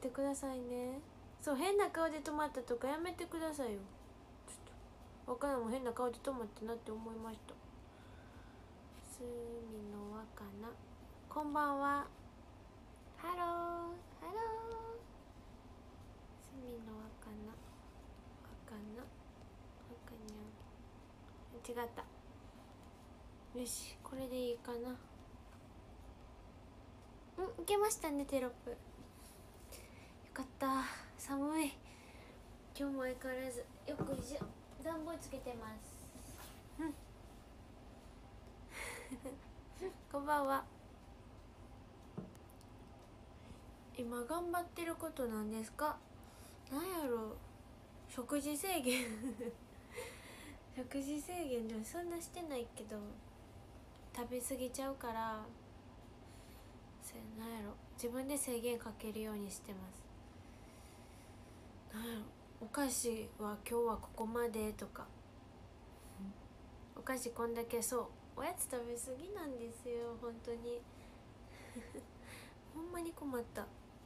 くださいね。そう、変な顔で止まったとかやめてくださいよ。ちょっと若菜も変な顔で止まってなって思いました。すみのわかな、こんばんは。ハローハロー。すみのわかな、わかな、わかにゃん、違った。よし、これでいいかな。いけましたね、テロップ。よかった。寒い。今日も相変わらずよくいしょ、暖房つけてます。こんばんは。今頑張ってることなんですか？なんやろう、食事制限食事制限でもそんなしてないけど食べ過ぎちゃうから、なんやろ、自分で制限かけるようにしてます。なんやろ、お菓子は今日はここまでとか、お菓子こんだけ、そう、おやつ食べ過ぎなんですよ本当にほんまに困った。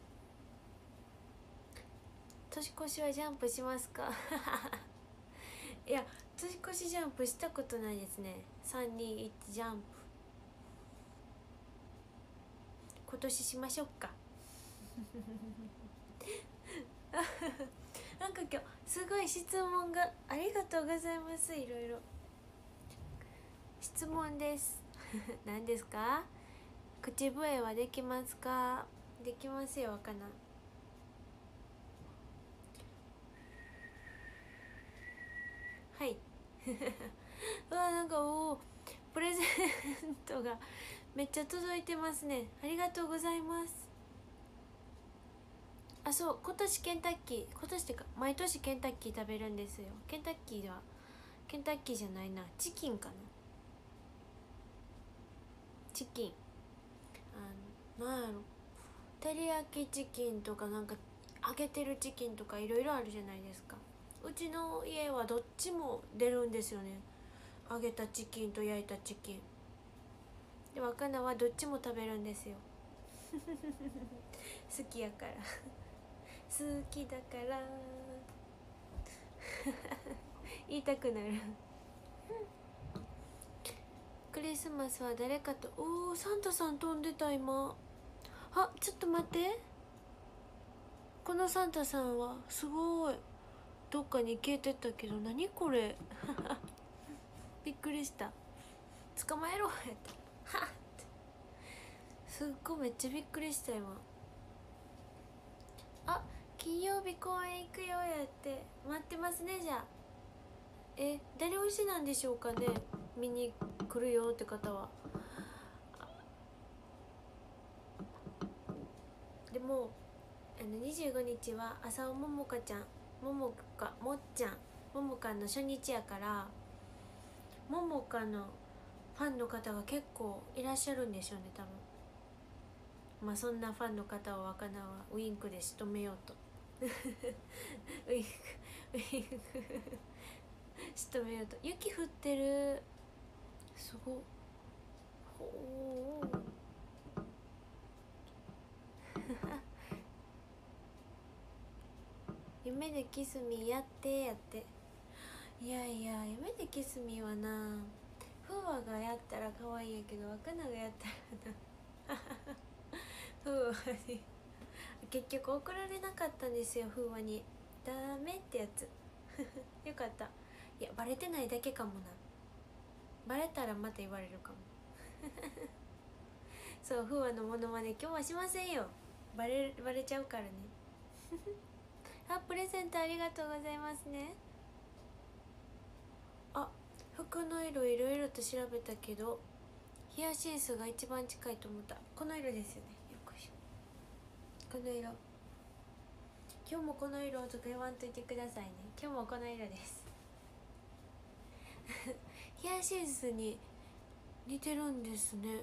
年越しはジャンプしますか？いや、年越しジャンプしたことないですね。321ジャンプ今年しましょうか。なんか今日すごい質問がありがとうございます。いろいろ質問です。何ですか？口笛はできますか？できますよ、かな。はい。うわ、なんかプレゼントがめっちゃ届いてますね。ありがとうございます。あ、そう、今年ケンタッキー、今年ってか毎年ケンタッキー食べるんですよ。ケンタッキーはケンタッキーじゃないな、チキンかな。チキン、なんやろ、照り焼きチキンとか、なんか揚げてるチキンとかいろいろあるじゃないですか。うちの家はどっちも出るんですよね。揚げたチキンと焼いたチキンで、若菜はどっちも食べるんですよ。好きやから好きだから言いたくなる。クリスマスは誰かと、サンタさん飛んでた今。あ、ちょっと待って、このサンタさんはすごいどっかに消えてったけど、何これびっくりした。捕まえろってはっって、すっごいめっちゃびっくりした今。あ、金曜日公演行くよやって、待ってますね。じゃあ誰推しなんでしょうかね、見に来るよって方は。でも25日は浅尾桃香ちゃん、桃香もっちゃん、桃香の初日やから、桃香のファンの方が結構いらっしゃるんでしょうね、多分。まあそんなファンの方を若菜はウインクで仕留めようとウインクウインク仕留めようと。雪降ってる、すごっ。ほー夢でキスミやってやって。いやいや、夢でキスミはな、フーワがやったら可愛いんやけど、若菜がやったらなフーワに結局怒られなかったんですよ、フーワに。ダメってやつよかった。いや、バレてないだけかもな。バレたらまた言われるかもそう、フーワのモノマネ今日はしませんよ。バレちゃうからねあ、プレゼントありがとうございますね。あ、服の色いろいろと調べたけど、ヒヤシンスが一番近いと思った。この色ですよね。よっこいしょ。この色、今日もこの色とか言わんといてくださいね。今日もこの色ですヒヤシンスに似てるんですね。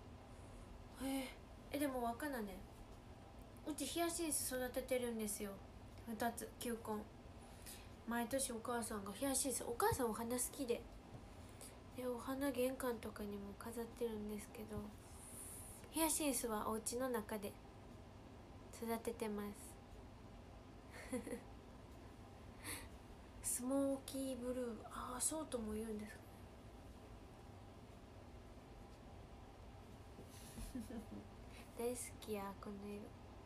でも若菜ね、うちヒヤシンス育ててるんですよ。2つ球根。毎年お母さんがヒヤシンス、お母さんお花好きで、お花玄関とかにも飾ってるんですけど、ヒヤシンスはお家の中で育ててます。 スモーキーブルー、ああそうとも言うんですか。大好きやこの色。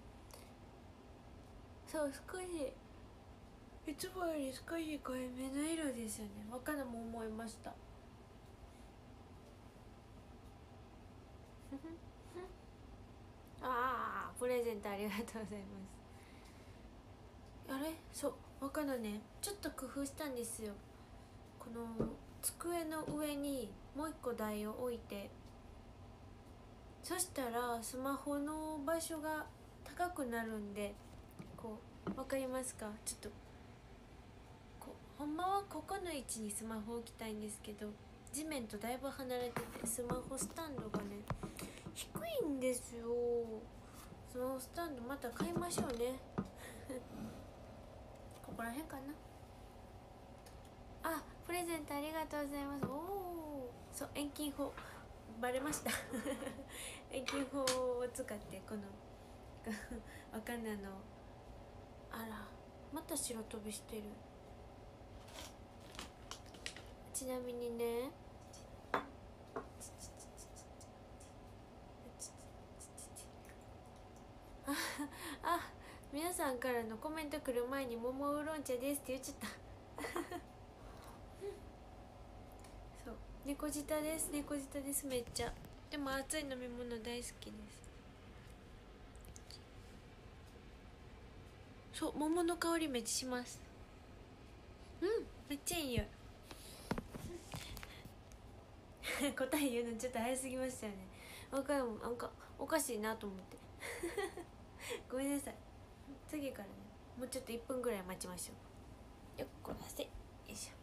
そう少しいつもより少し濃いめの色ですよね。若菜も思いました。ああプレゼントありがとうございます。あれそう若菜ねちょっと工夫したんですよ。この机の上にもう一個台を置いて、そしたらスマホの場所が高くなるんで、こうわかりますか。ちょっとこうほんまはここの位置にスマホ置きたいんですけど、地面とだいぶ離れててスマホスタンドがね低いんですよ。スマホスタンドまた買いましょうねここら辺かな。あ、プレゼントありがとうございます。おお、そう遠近法バレました遠近法を使ってこの若菜の、あらまた白飛びしてる。ちなみにねあ、皆さんからのコメント来る前に桃ウーロン茶ですって言っちゃったそう猫舌です、猫舌です。めっちゃでも熱い飲み物大好きです。そう桃の香りめっちゃします。うんめっちゃいいよ答え言うのちょっと早すぎましたよね。わかるもん、なんかおかしいなと思ってごめんなさい。次からねもうちょっと1分ぐらい待ちましょう。よっこらせよいし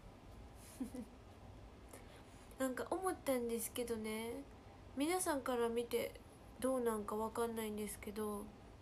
ょなんか思ったんですけどね、皆さんから見てどうなんかわかんないんですけど、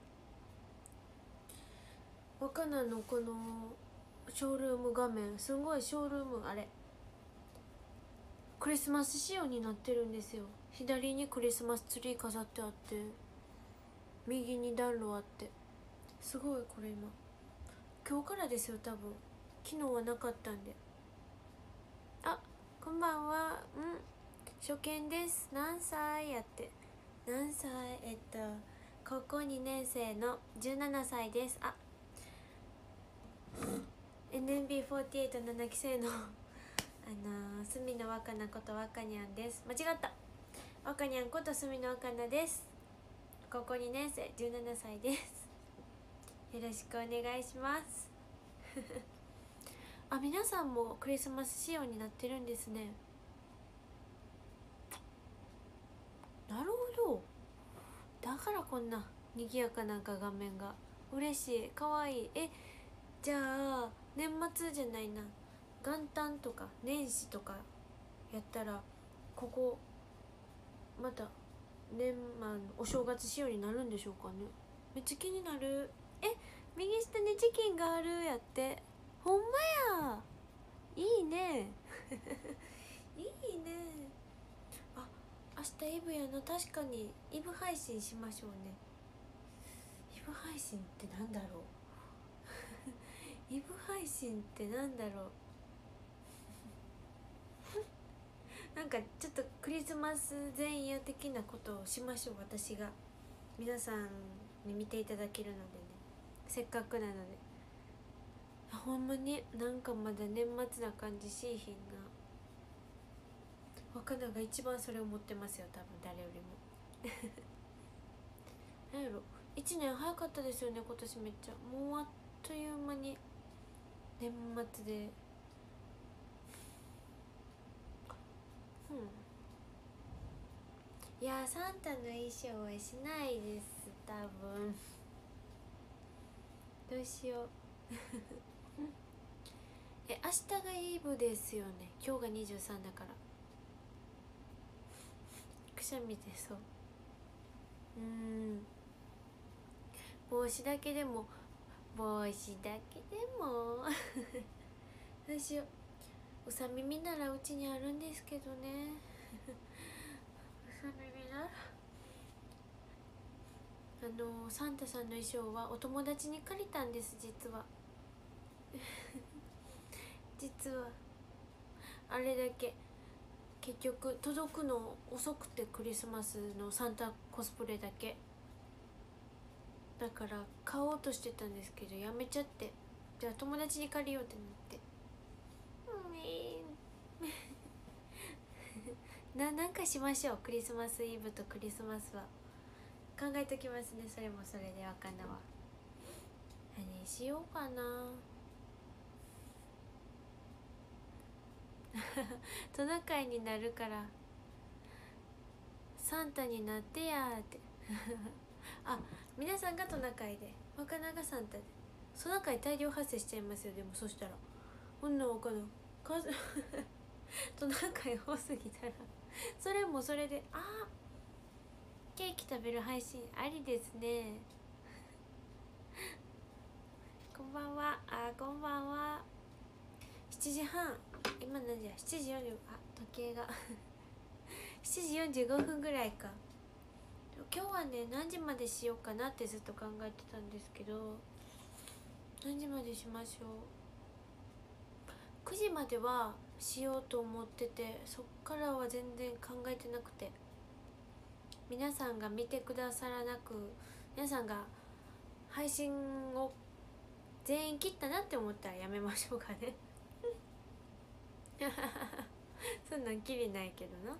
若菜のこのショールーム画面、すごいショールームあれクリスマス仕様になってるんですよ。左にクリスマスツリー飾ってあって、右に暖炉あって、すごい。これ今日からですよ多分。昨日はなかったんで。あ、こんばんは。初見です。何歳やって。何歳？高校2年生の17歳です。あ、NMB48 7期生の隅野若菜こと若にゃんです。間違った。若にゃんこと隅野若菜です。高校2年生17歳です。よろしくお願いしますあ、皆さんもクリスマス仕様になってるんですね。なるほど。だからこんな賑やかな画面が嬉しい。かわいい。じゃあ年末じゃないな、元旦とか年始とかやったらここまたお正月仕様になるんでしょうかね。めっちゃ気になる。右下にチキンがあるやって。ほんまや、いいねいいね。あ、明日イブやな。確かにイブ配信しましょうね。イブ配信ってなんだろうイブ配信ってなんだろうなんかちょっとクリスマス前夜的なことをしましょう。私が皆さんに見ていただけるのでね、せっかくなので。ほんまになんかまだ年末な感じしいひんな。若菜が一番それを持ってますよ多分、誰よりもなんやろ、1年早かったですよね今年。めっちゃもうあっという間に年末で。いやサンタの衣装はしないです多分どうしよう明日がイブですよね。今日が23だからくしゃみでそう。帽子だけでもどうしよう。うさ耳ならうちにあるんですけどねうさ耳ならサンタさんの衣装はお友達に借りたんです、実は実はあれだけ結局届くの遅くて、クリスマスのサンタコスプレだけだから買おうとしてたんですけどやめちゃって、じゃあ友達に借りようってなってなんかしましょう。クリスマスイブとクリスマスは考えときますね。それもそれでわかんなわ。何しようかなトナカイになるからサンタになってやーってあ、皆さんがトナカイで若菜がサンタで、トナカイ大量発生しちゃいますよ。でもそしたらこんな若菜数トナカイ多すぎたらそれもそれで、あ、ケーキ食べる配信ありですねこんばんは。こんばんは。7時半、今何時や、7時40、時計が7時45分ぐらいか。今日はね、何時までしようかなってずっと考えてたんですけど、何時までしましょう。9時まではしようと思ってて、そっからは全然考えてなくて、皆さんが見てくださらなく、皆さんが配信を全員切ったなって思ったらやめましょうかねそんなんきりないけどな。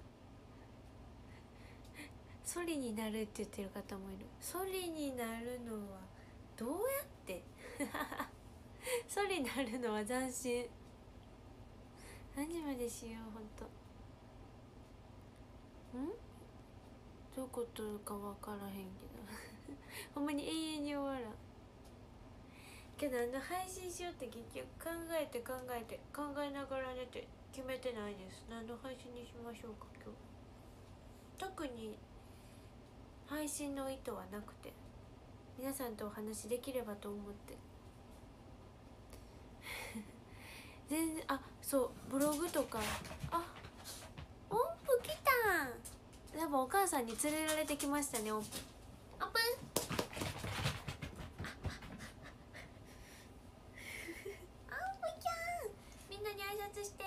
ソリになるって言ってる方もいる。ソリになるのはどうやってソリになるのは斬新。何時までしよう。ほんとどういうことか分からへんけどほんまに永遠に終わらんけど、配信しようって結局考えて考えながら寝て決めてないです。何の配信にしましょうか。今日特に配信の意図はなくて、皆さんとお話できればと思って全然。そう、ブログとか。音符来たん。多分お母さんに連れられてきましたね。音符オープンみんなに挨拶して。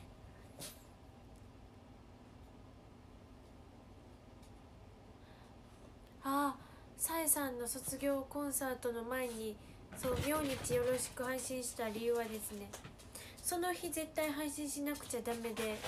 さえさんの卒業コンサートの前に、そう明日よろしく配信した理由はですね、その日絶対配信しなくちゃダメで、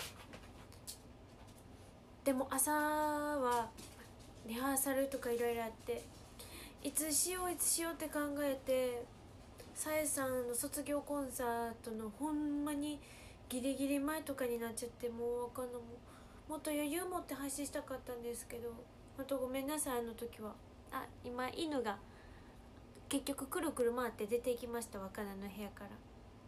でも朝はリハーサルとかいろいろあって、いつしようって考えて、さえさんの卒業コンサートのほんまにギリギリ前とかになっちゃって、もうわかんのもっと余裕持って配信したかったんですけど、ほんとごめんなさい。あの時は今犬が結局くるくる回って出ていきました、若菜の部屋から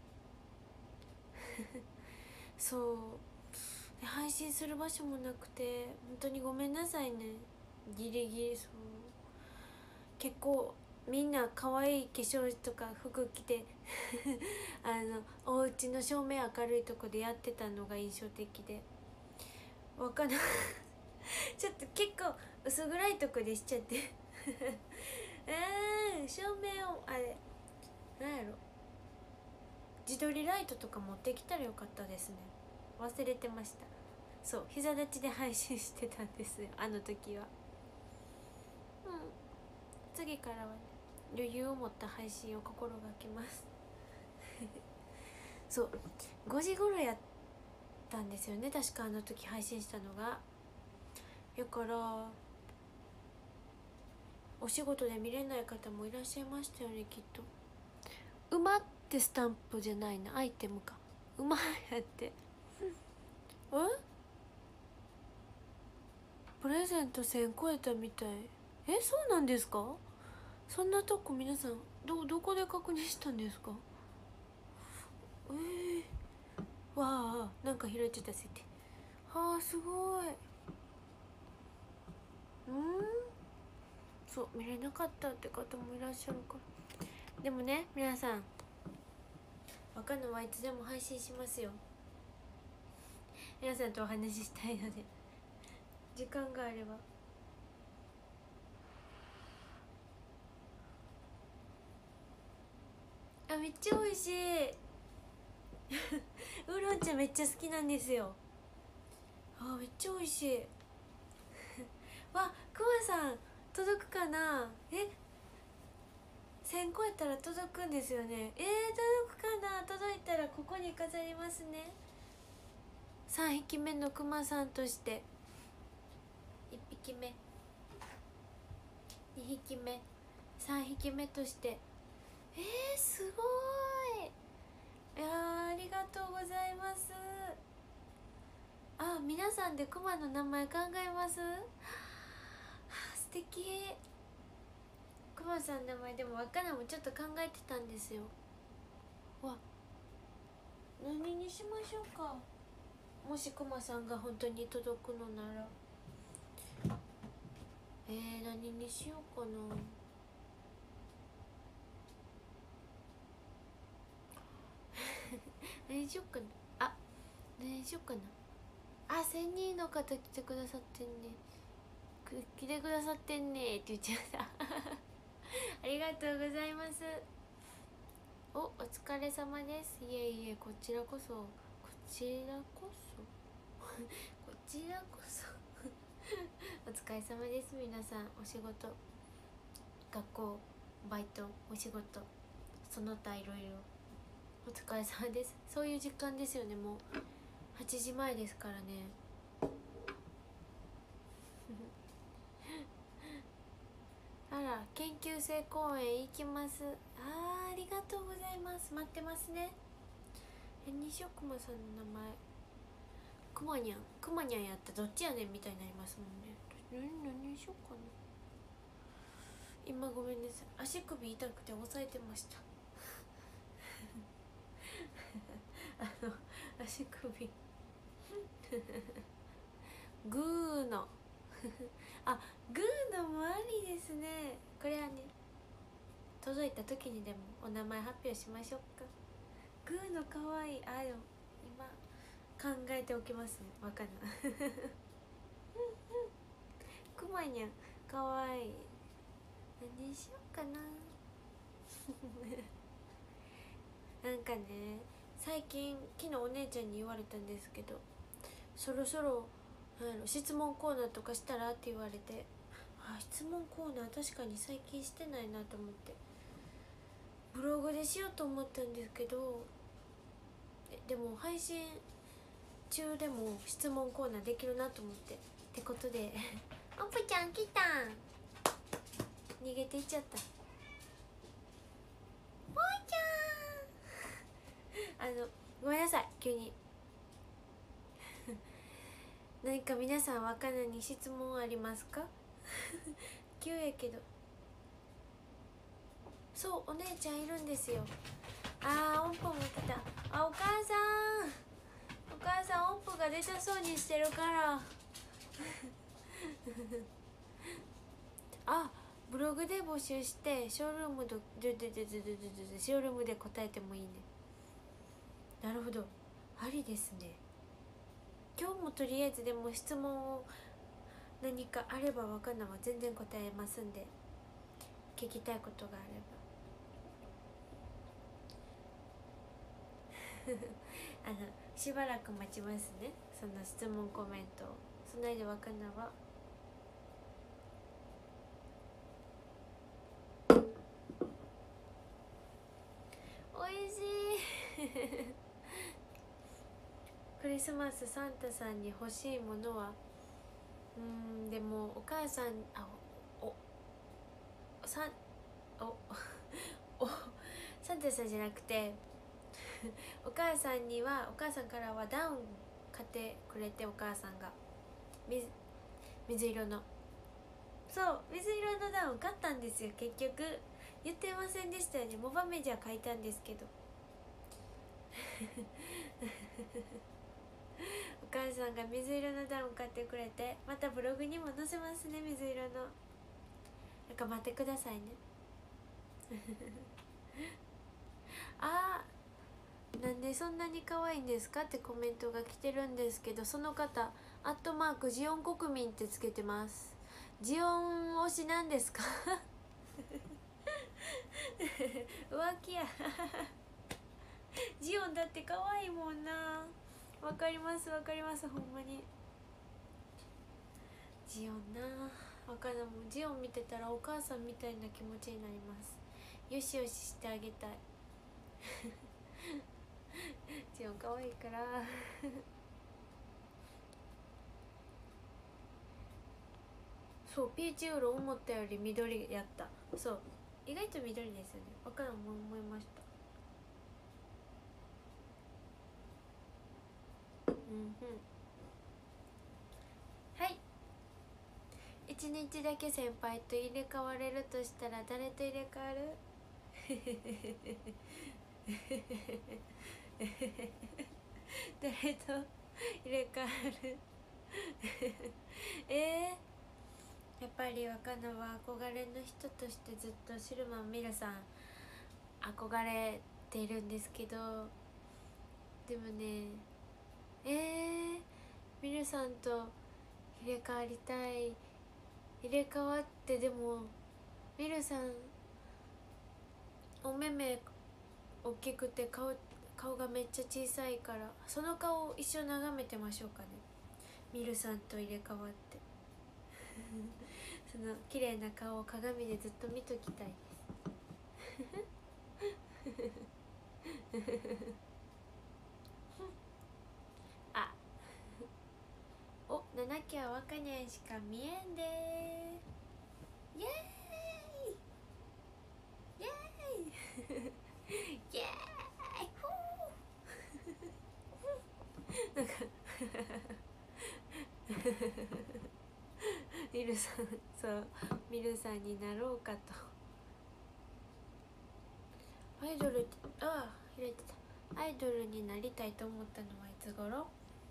そうで、配信する場所もなくて本当にごめんなさいね。ギリギリ。そう結構みんな可愛い化粧とか服着てお家の照明明るいとこでやってたのが印象的で、わかんないちょっと結構薄暗いとこでしちゃって照明をなんやろ、自撮りライトとか持ってきたらよかったですね。忘れてました。そう、膝立ちで配信してたんですよ、あの時は。次からはね、余裕を持った配信を心がけますそう、5時頃やったんですよね、確かあの時配信したのが。だからお仕事で見れない方もいらっしゃいましたよね、きっと。馬ってスタンプじゃないな、アイテムか。馬やってプレゼント1000超えたみたい。そうなんですか。そんなとこ皆さんどこで確認したんですか。わなんか開いちゃった設定。すごい。そう、見れなかったって方もいらっしゃるから。でもね、皆さん、若菜はいつでも配信しますよ。皆さんとお話ししたいので時間があれば。 あ、めっちゃ美味しいウーロン茶めっちゃ好きなんですよ。あ、めっちゃ美味しいわ、くまさん届くかな。1000個やったら届くんですよね。届くかな。届いたらここに飾りますね。3匹目のくまさんとして、1匹目、2匹目、3匹目として、すごい。いやありがとうございます。あ、皆さんでクマの名前考えます。素敵。クマさんの名前でもわからんもちょっと考えてたんですよ。わ、何にしましょうか。もしクマさんが本当に届くのなら何にしようかな。何しようかな。あ、何しようかな。あ、1000人の方来てくださってんね。来てくださってんねって言っちゃったありがとうございます。お疲れ様です。いえいえ、こちらこそ、こちらこそこちらこそお疲れ様です。皆さんお仕事、学校、バイト、お仕事、その他いろいろお疲れ様です。そういう時間ですよね。もう8時前ですからねあら、研究生公演行きます。ありがとうございます。待ってますね。西奥間さんの名前くまにゃん、くまにゃんやったらどっちやねんみたいになりますもんね。何にしようかな。今ごめんなさい、足首痛くて押さえてました足首グーのあ、グーのもありですね。これはね、届いた時にでもお名前発表しましょうか。グーのかわいい。あ、でも今考えておきますね。わかんないくまにゃんかわいい。何にしようかななんかね、最近昨日お姉ちゃんに言われたんですけど、そろそろ質問コーナーとかしたらって言われて、質問コーナー確かに最近してないなと思ってブログでしようと思ったんですけど、でも配信中でも質問コーナーできるなと思ってことでおぷちゃん来たん。逃げていっちゃった。ぽいちゃんごめんなさい急に何か皆さん若菜に質問ありますか急やけど。そう、お姉ちゃんいるんですよ。音符も来た。お母さん音符が出たそうにしてるからブログで募集してショールームで答えてもいいね。なるほど、ありですね。今日もとりあえずでも質問を何かあればわかんないは全然答えますんで、聞きたいことがあればしばらく待ちますね。その質問コメントをその間わかんないはおいしいクリスマスサンタさんに欲しいものはでもお母さんサンタさんじゃなくてお母さんからはダウン買ってくれて、お母さんが水色の水色のダウン買ったんですよ。結局言ってませんでしたよね。モバメジャー書いたんですけどお母さんが水色のダウン買ってくれて、またブログにも載せますね。水色のなんか待ってくださいねなんでそんなに可愛いんですかってコメントが来てるんですけど、その方ジオン国民ってつけてます。ジオン推しなんですか浮気やジオンだって可愛いもんな。わかりますわかります、ほんまに。ジオンな、わかるもん。ジオン見てたらお母さんみたいな気持ちになります。よしよししてあげたいジオン可愛いからそう、ピーチウーロン思ったより緑やった。そう、意外と緑ですよね。わかるもん思いました。うんうん。はい、一日だけ先輩と入れ替われるとしたら誰と入れ替わる誰と入れ替わるやっぱり若菜は憧れの人としてずっとシルマンミルさん憧れているんですけど、でもね、ミルさんと入れ替わりたい。入れ替わって、でもミルさんお目目大きくて顔がめっちゃ小さいから、その顔を一生眺めてましょうかね、ミルさんと入れ替わってその綺麗な顔を鏡でずっと見ときたいあ、お、7期は若にゃんしか見えんでー。イエーイイエーイイエーイなんかミルさん、そう、ミルさんになろうかと。アイドル、ああ開いてた。アイドルになりたいと思ったのはいつ頃？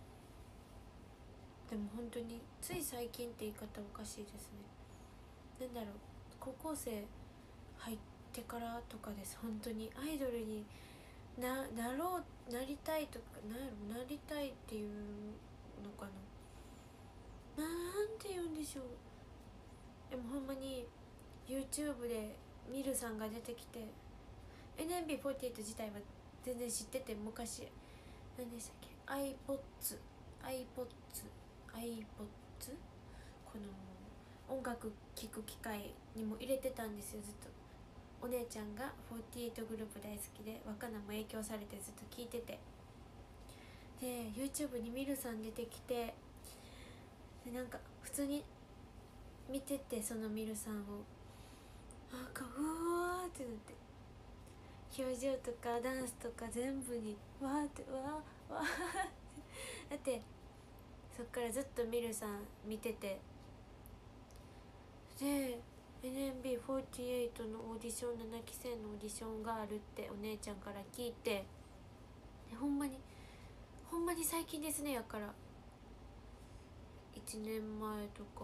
でも本当につい最近って言い方おかしいですね。なんだろう、高校生入ってからとかです。本当にアイドルになりたいとか、なりたいっていうのかな、なんて言うんでしょう。でもほんまに YouTube でミルさんが出てきて、 NMB48 自体は全然知ってて、昔何でしたっけ、iPods この音楽聴く機会にも入れてたんですよ、ずっと。お姉ちゃんが48グループ大好きで、若菜も影響されてずっと聴いてて、で YouTube にミルさん出てきて、でなんか普通に見てて、そのミルさんをなんかうわーってなって、表情とかダンスとか全部にわーってわーわーだってそっからずっとミルさん見てて、で NMB48 のオーディション、7期生のオーディションがあるってお姉ちゃんから聞いて、ほんまに最近ですね。やから1年前とか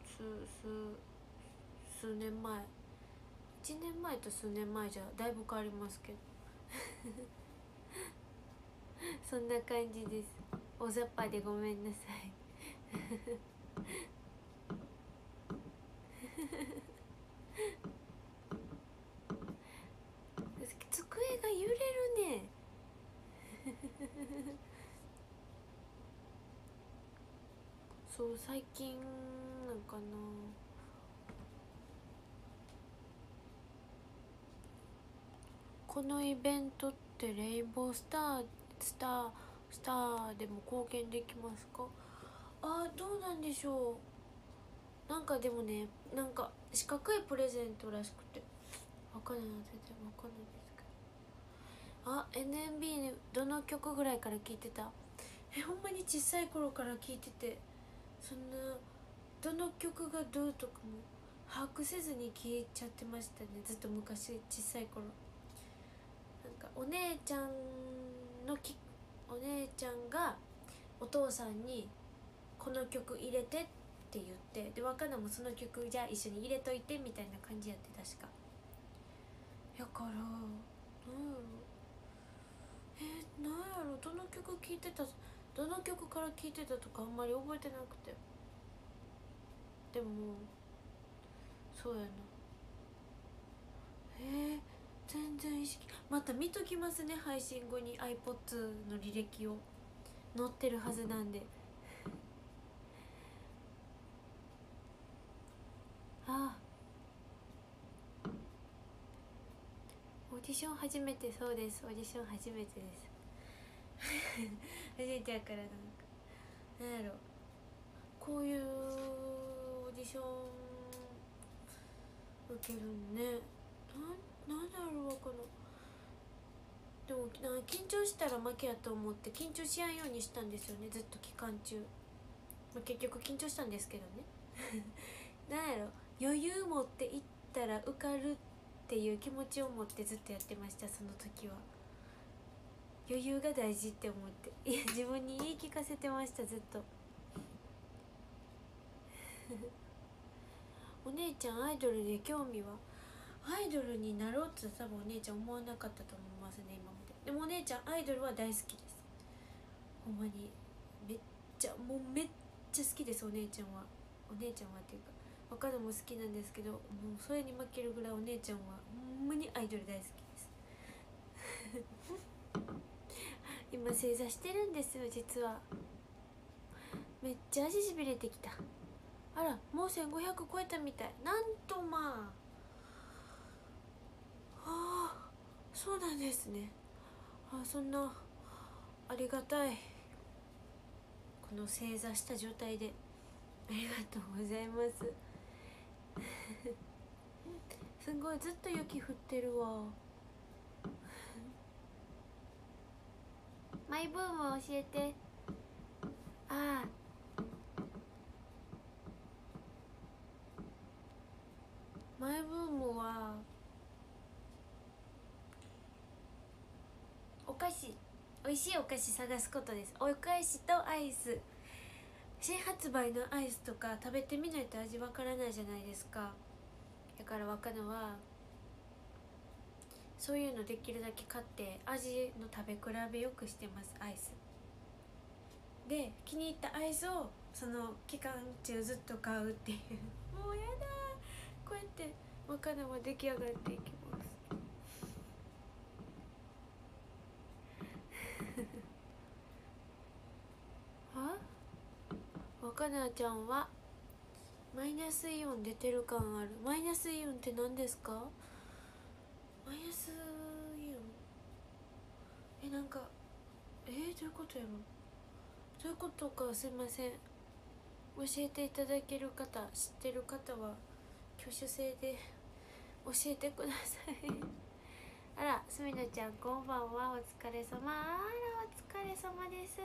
数年前、1年前と数年前じゃだいぶ変わりますけどそんな感じです。大雑把でごめんなさい机が揺れるねそう、最近なんかな、このイベントってレインボースターでも貢献できますか？どうなんでしょう。なんかでもね、なんか四角いプレゼントらしくて、わかんない、全然わかんないですけど。NMB どの曲ぐらいから聴いてた？ほんまに小さい頃から聴いてて、そんなどの曲がどうとかも把握せずに聴いちゃってましたね、ずっと昔小さい頃。なんかお姉ちゃんがお父さんにこの曲入れてって言って、で若菜もその曲じゃあ一緒に入れといてみたいな感じやって、確か。やからなんやろ、なんやろ、どの曲聴いてた、どの曲から聴いてたとかあんまり覚えてなくて。でもそうやな、 また見ときますね、配信後に iPods の履歴を載ってるはずなんで。ああ、オーディション初めて。そうです、オーディション初めてです初めてやから、なんやろ、こういうオーディション受けるんね。なんだろうかな。でも緊張したら負けやと思って緊張しやんようにしたんですよね、ずっと期間中。結局緊張したんですけどねなんやろ、余裕持っていったら受かるっていう気持ちを持ってずっとやってました。その時は余裕が大事って思って自分に言い聞かせてました、ずっとお姉ちゃんアイドルで興味は、アイドルになろうって多分お姉ちゃん思わなかったと思いますね、今まで。でもお姉ちゃんアイドルは大好きです、ほんまに。めっちゃ好きです、お姉ちゃんは。お姉ちゃんはっていうか他のも好きなんですけど、もうそれに負けるぐらいお姉ちゃんはほんまにアイドル大好きです今正座してるんですよ、実は。めっちゃ足しびれてきた。あら、もう1500超えたみたい。なんとまあ、そうなんですね。そんなありがたい、この正座した状態で。ありがとうございますすごい、ずっと雪降ってるわマイブーム教えて。ああ、マイブームはお菓子、美味しいお菓子探すことです。お菓子とアイス、新発売のアイスとか食べてみないと味わからないじゃないですか。だから若菜はそういうのできるだけ買って味の食べ比べよくしてます。アイスで気に入ったアイスをその期間中ずっと買うっていうもうやだ、こうやって若菜は出来上がっていきますあ、若菜ちゃんはマイナスイオン出てる感ある。マイナスイオンって何ですか？マイナスイオン、なんかどういうことやろ。どういうことか、すいません。教えていただける方、知ってる方は挙手制で教えてくださいあら、すみなちゃんこんばんは、お疲れ様。あら、お疲れ様です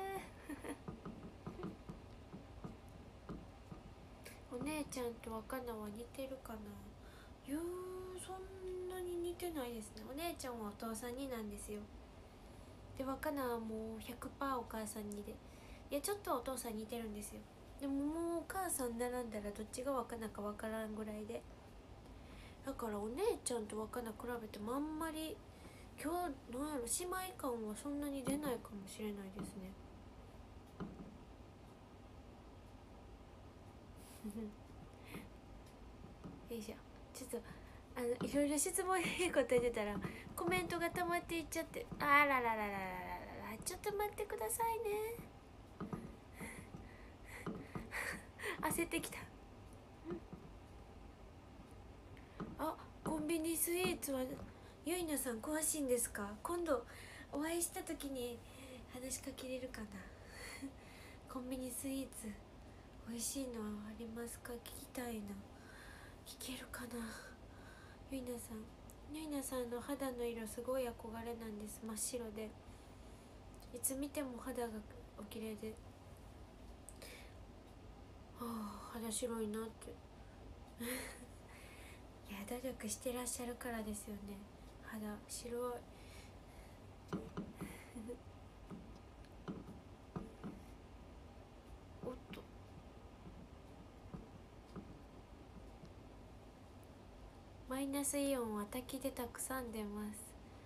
お姉ちゃんと若菜は似てるかな。そんなに似てないですね。お姉ちゃんはお父さんになんですよ。で、若菜はもう 100% お母さんにで、いやちょっとお父さんに似てるんですよ。でももうお母さん並んだらどっちが若菜か分からんぐらいで、だからお姉ちゃんと若菜比べてもあんまり今日なんやろ、姉妹感はそんなに出ないかもしれないですねよいしょ。ちょっといろいろ質問に答えてたらコメントが溜まっていっちゃって、あらららららららら、ちょっと待ってくださいね焦ってきた。あ、コンビニスイーツはゆいなさん詳しいんですか？今度お会いした時に話しかけれるかなコンビニスイーツ美味しいのはありますか？聞きたいな。聞けるかな。ゆいなさん、ゆいなさんの肌の色すごい憧れなんです。真っ白でいつ見ても肌がお綺麗で、肌白いなっていや、努力してらっしゃるからですよね。肌白いおっと、マイナスイオンは滝でたくさん出ます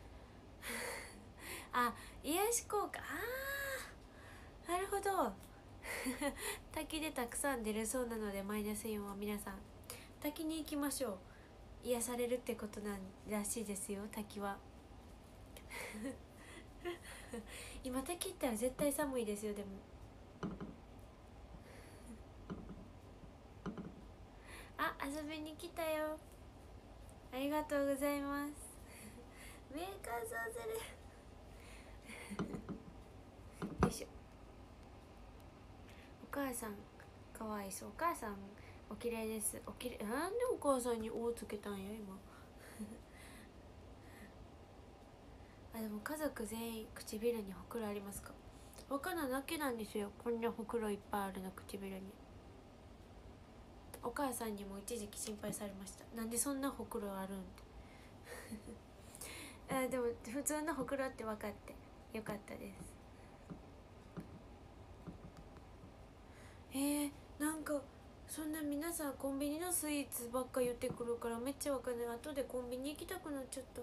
あ、癒し効果、なるほど滝でたくさん出るそうなので、マイナスイオンは皆さん滝に行きましょう。癒されるってことなんらしいですよ、滝は。 今滝行ったら絶対寒いですよ。でもあ、遊びに来たよ。ありがとうございます。目乾燥する。よいしょ。お母さんかわいそう。お母さんおきれいです。おきれい。なんでお母さんに「お」つけたんや今。あ、でも家族全員唇にほくろありますか？若菜だけなんですよ、こんなほくろいっぱいあるの唇に。お母さんにも一時期心配されました。なんでそんなほくろあるんってあ、でも普通のほくろって分かってよかったです。なんかそんな皆さんコンビニのスイーツばっか言ってくるからめっちゃわかんない。後でコンビニ行きたくなっちゃった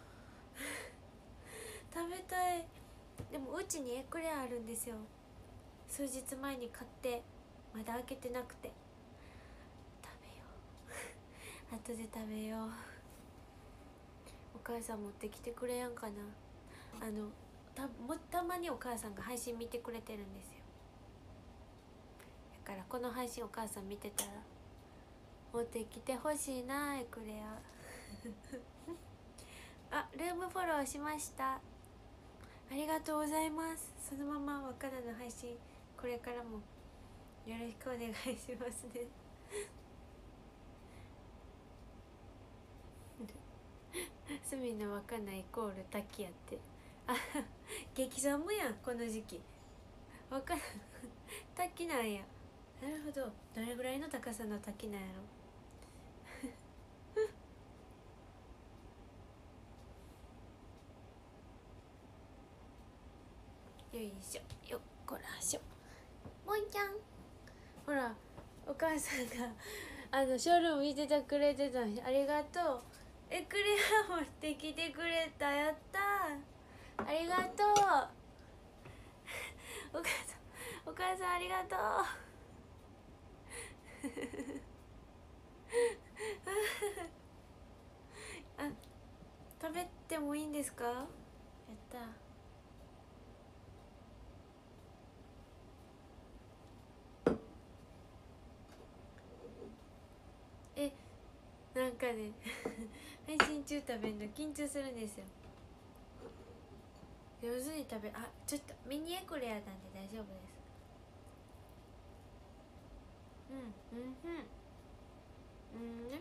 食べたい。でもうちにエクレアあるんですよ。数日前に買ってまだ開けてなくて、食べよう後で食べよう。お母さん持ってきてくれやんかな。たまにお母さんが配信見てくれてるんですよ。だからこの配信お母さん見てたら持ってきてほしいな、エクレアあ、ルームフォローしました。ありがとうございます。そのまま若菜の配信これからもよろしくお願いしますね隅の若菜イコール滝やって。あ、激寒やんこの時期。若菜滝なんや。なるほど。どれぐらいの高さの滝なんやろよいしょ、よっこらしょ。もんちゃん、ほらお母さんがショールーム見ててくれてたし、ありがとう。エクレア持ってきてくれた。やったー、ありがとうお母さんありがとうあ、食べてもいいんですか？やったなんかね配信中食べるの緊張するんですよ。上手に食べ、あ、ちょっとミニエクレアなんで大丈夫です。ね、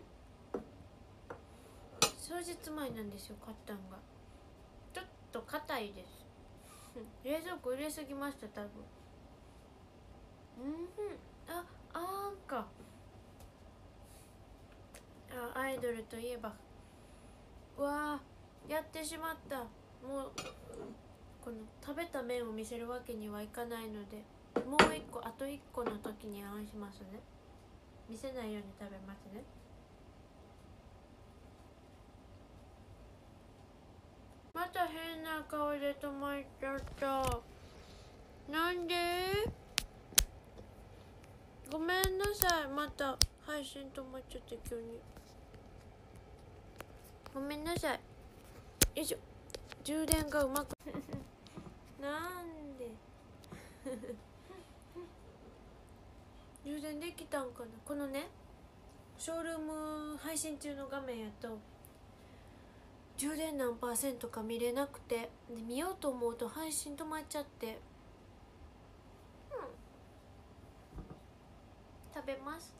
数日前なんですよ買ったんが。ちょっと硬いです冷蔵庫入れすぎました多分。あんかアイドルといえば、うわー、やってしまった。もうこの食べた麺を見せるわけにはいかないので、もう一個、あと一個の時に合わしますね。見せないように食べますね。また変な顔で止まっちゃった。なんで？ごめんなさい、また配信止まっちゃって急に。ごめんなさい。よいしょ。充電がうまくなんで充電できたんかな。このね、ショールーム配信中の画面やと充電何%か見れなくて、で見ようと思うと配信止まっちゃって、食べます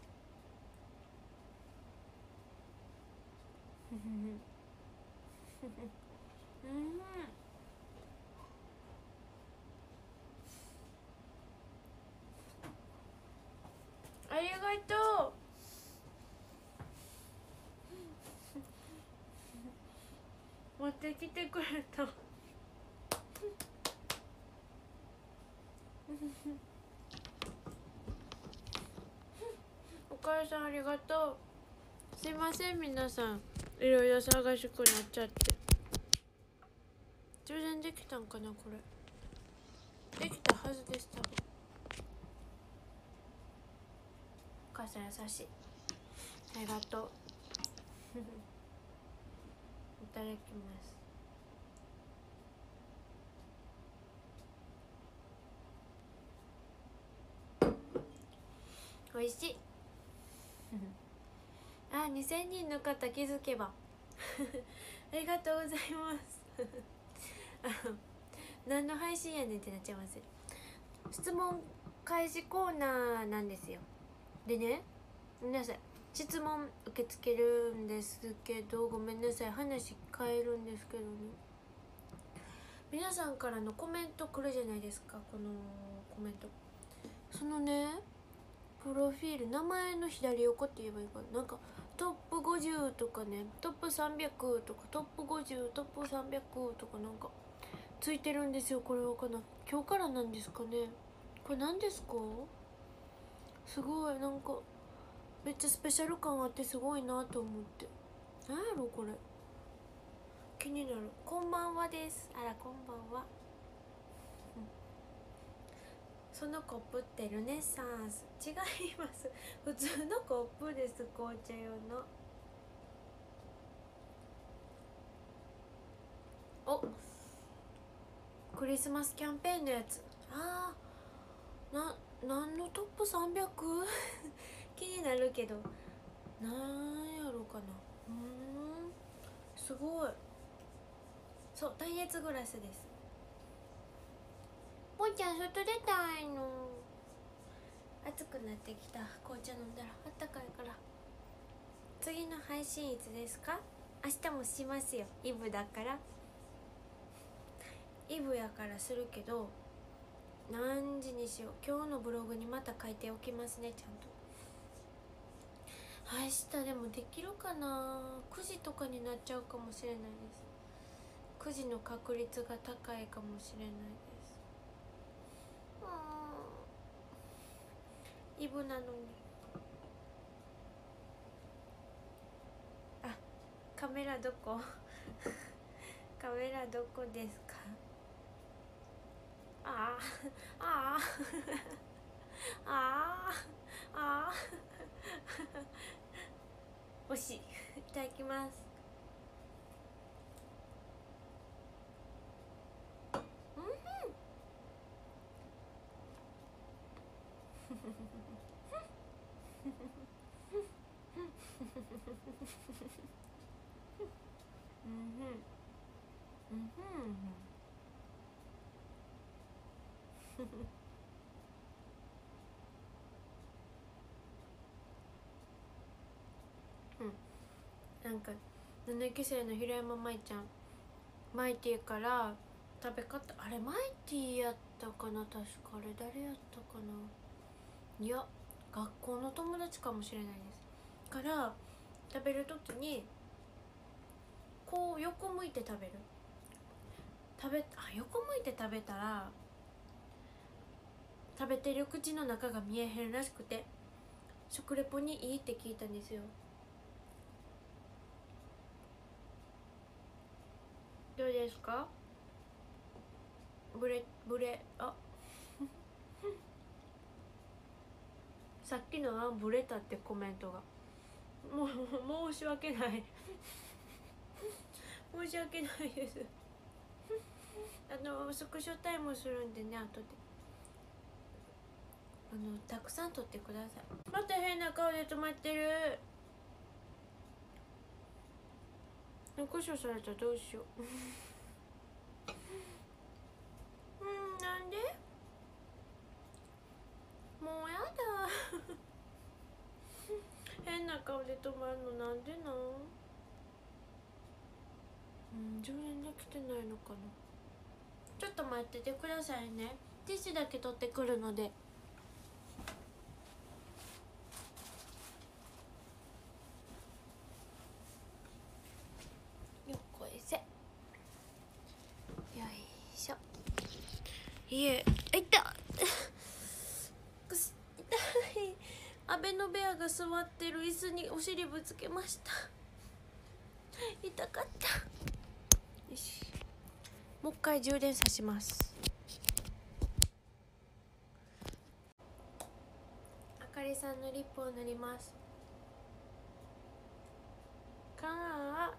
ありがとう持ってきてくれたお母さんありがとう。すいません皆さん、いろいろ忙しくなっちゃって。充電できたんかな。これできたはずです多分。お母さん優しい。ありがとういただきます。 美味しいあ、2000人の方気づけばありがとうございます何の配信やねんってなっちゃいます。質問開始コーナーなんですよ。でね、皆さん質問受け付けるんですけど、ごめんなさい、話変えるんですけどね、皆さんからのコメント来るじゃないですか。このコメント、そのね、プロフィール、名前の左横って言えばいいかな、なんかトップ50とかね、トップ300とか、トップ50、トップ300とかなんかついてるんですよ。これはかな、今日からなんですかね。これ何ですか？すごい、なんかめっちゃスペシャル感あってすごいなと思って。なんやろこれ、気になる。こんばんはです。あら、こんばんは、そのコップってルネサンス？違います、普通のコップです。紅茶用の。お、クリスマスキャンペーンのやつ。あー、なんのトップ 300？ 気になるけど、なんやろかな。すごい。そう、耐熱グラスです。ぽんちゃん、外出たいの。暑くなってきた。紅茶飲んだらあったかいから。次の配信いつですか？明日もしますよ、イブだから。イブやからするけど、何時にしよう。今日のブログにまた書いておきますね、ちゃんと。明日でもできるかな。9時とかになっちゃうかもしれないです。9時の確率が高いかもしれないです。イブなのに。あ、カメラどこカメラどこですか？あああああああ惜しい。いただきます。なんか7期生の平山舞ちゃん、マイティから食べ方、あれマイティやったかな、確かあれ誰やったかな、いや学校の友達かもしれないですから食べるときにこう横向いて食べる、横向いて食べたら食べてる口の中が見えへんらしくて、食レポにいいって聞いたんですよ。どうですか？ブレあさっきのはブレたってコメントがもう申し訳ない申し訳ないですスクショタイムするんでね、後でたくさん撮ってください。また変な顔で止まってる。復唱されたらどうしようなんでもうやだ変な顔で止まるのなんでなん？充電できてないのかな。ちょっと待っててくださいね。ティッシュだけ取ってくるので。よっこいせ。よいしょ。いえ、痛っくす痛い。アベノベアが座ってる椅子にお尻ぶつけました。痛かった。よし、もう一回充電さします。あかりさんのリップを塗ります。かあ、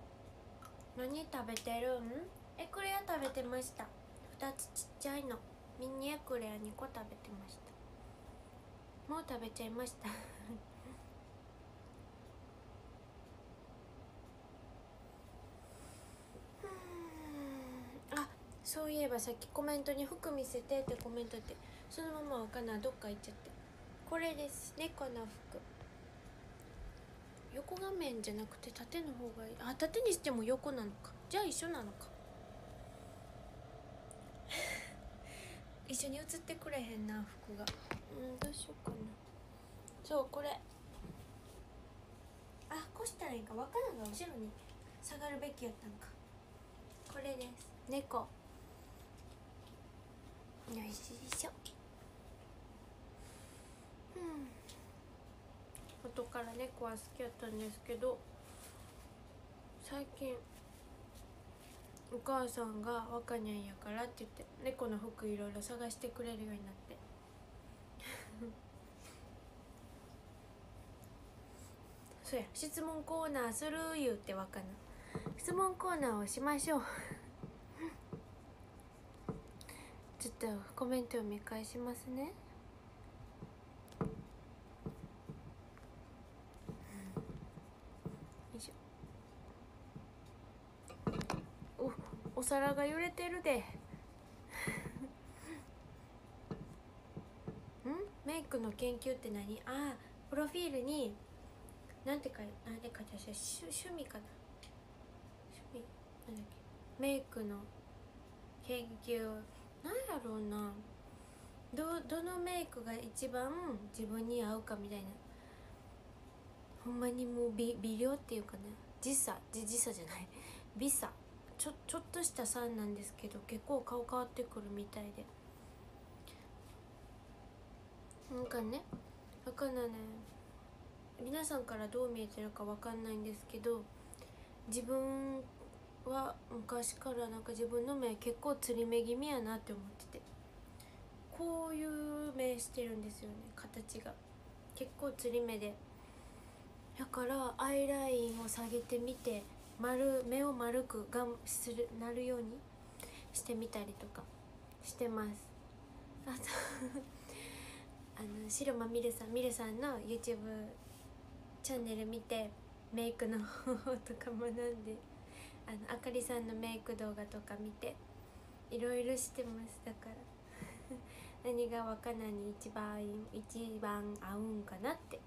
何食べてるん？エクレア食べてました。2つちっちゃいの。 ミニエクレア2個食べてました。もう食べちゃいましたあ、そういえばさっきコメントに服見せてってコメントってそのままわかんない、どっか行っちゃって。これです、猫の服。横画面じゃなくて縦の方がいい。あ、縦にしても横なのか、じゃあ一緒なのか一緒に写ってくれへんな服が。どうしようかな。そうこれ、あ、こうしたらいいか。わからんが後ろに下がるべきやったんか。これです、猫。よいしょ。元から猫は好きやったんですけど、最近お母さんが若にゃんやからって言って猫の服いろいろ探してくれるようになってそうや、質問コーナーする言うてわかんない。質問コーナーをしましょうちょっとコメントを見返しますね。よいしょ。お皿が揺れてるでメイクの研究って何？あ、プロフィールになんて書いてある？趣味かな、趣味なんだっけ、メイクの研究、なんやろうな、どのメイクが一番自分に合うかみたいな。ほんまにもう美量っていうかね、時差じゃない美差、ちょっとした差なんですけど結構顔変わってくるみたいで、なんかね、わかんないね、皆さんからどう見えてるかわかんないんですけど、自分は昔からなんか自分の目結構つり目気味やなって思ってて、こういう目してるんですよね、形が結構つり目で。だからアイラインを下げてみて目を丸くなるようにしてみたりとかしてます。あと白間みれさんの YouTube チャンネル見てメイクの方法とか学んで、あかりさんのメイク動画とか見ていろいろしてます。だから何が若菜に一番合うんかなって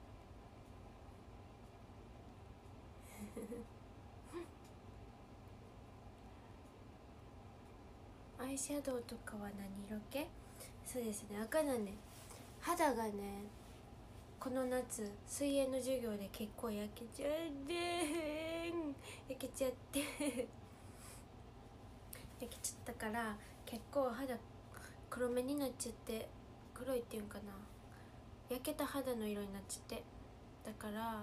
アイシャドウとかは何色系？そうですね、赤菜ね、肌がねこの夏水泳の授業で結構焼けちゃって焼けちゃったから結構肌黒目になっちゃって、黒いっていうんかな、焼けた肌の色になっちゃって、だから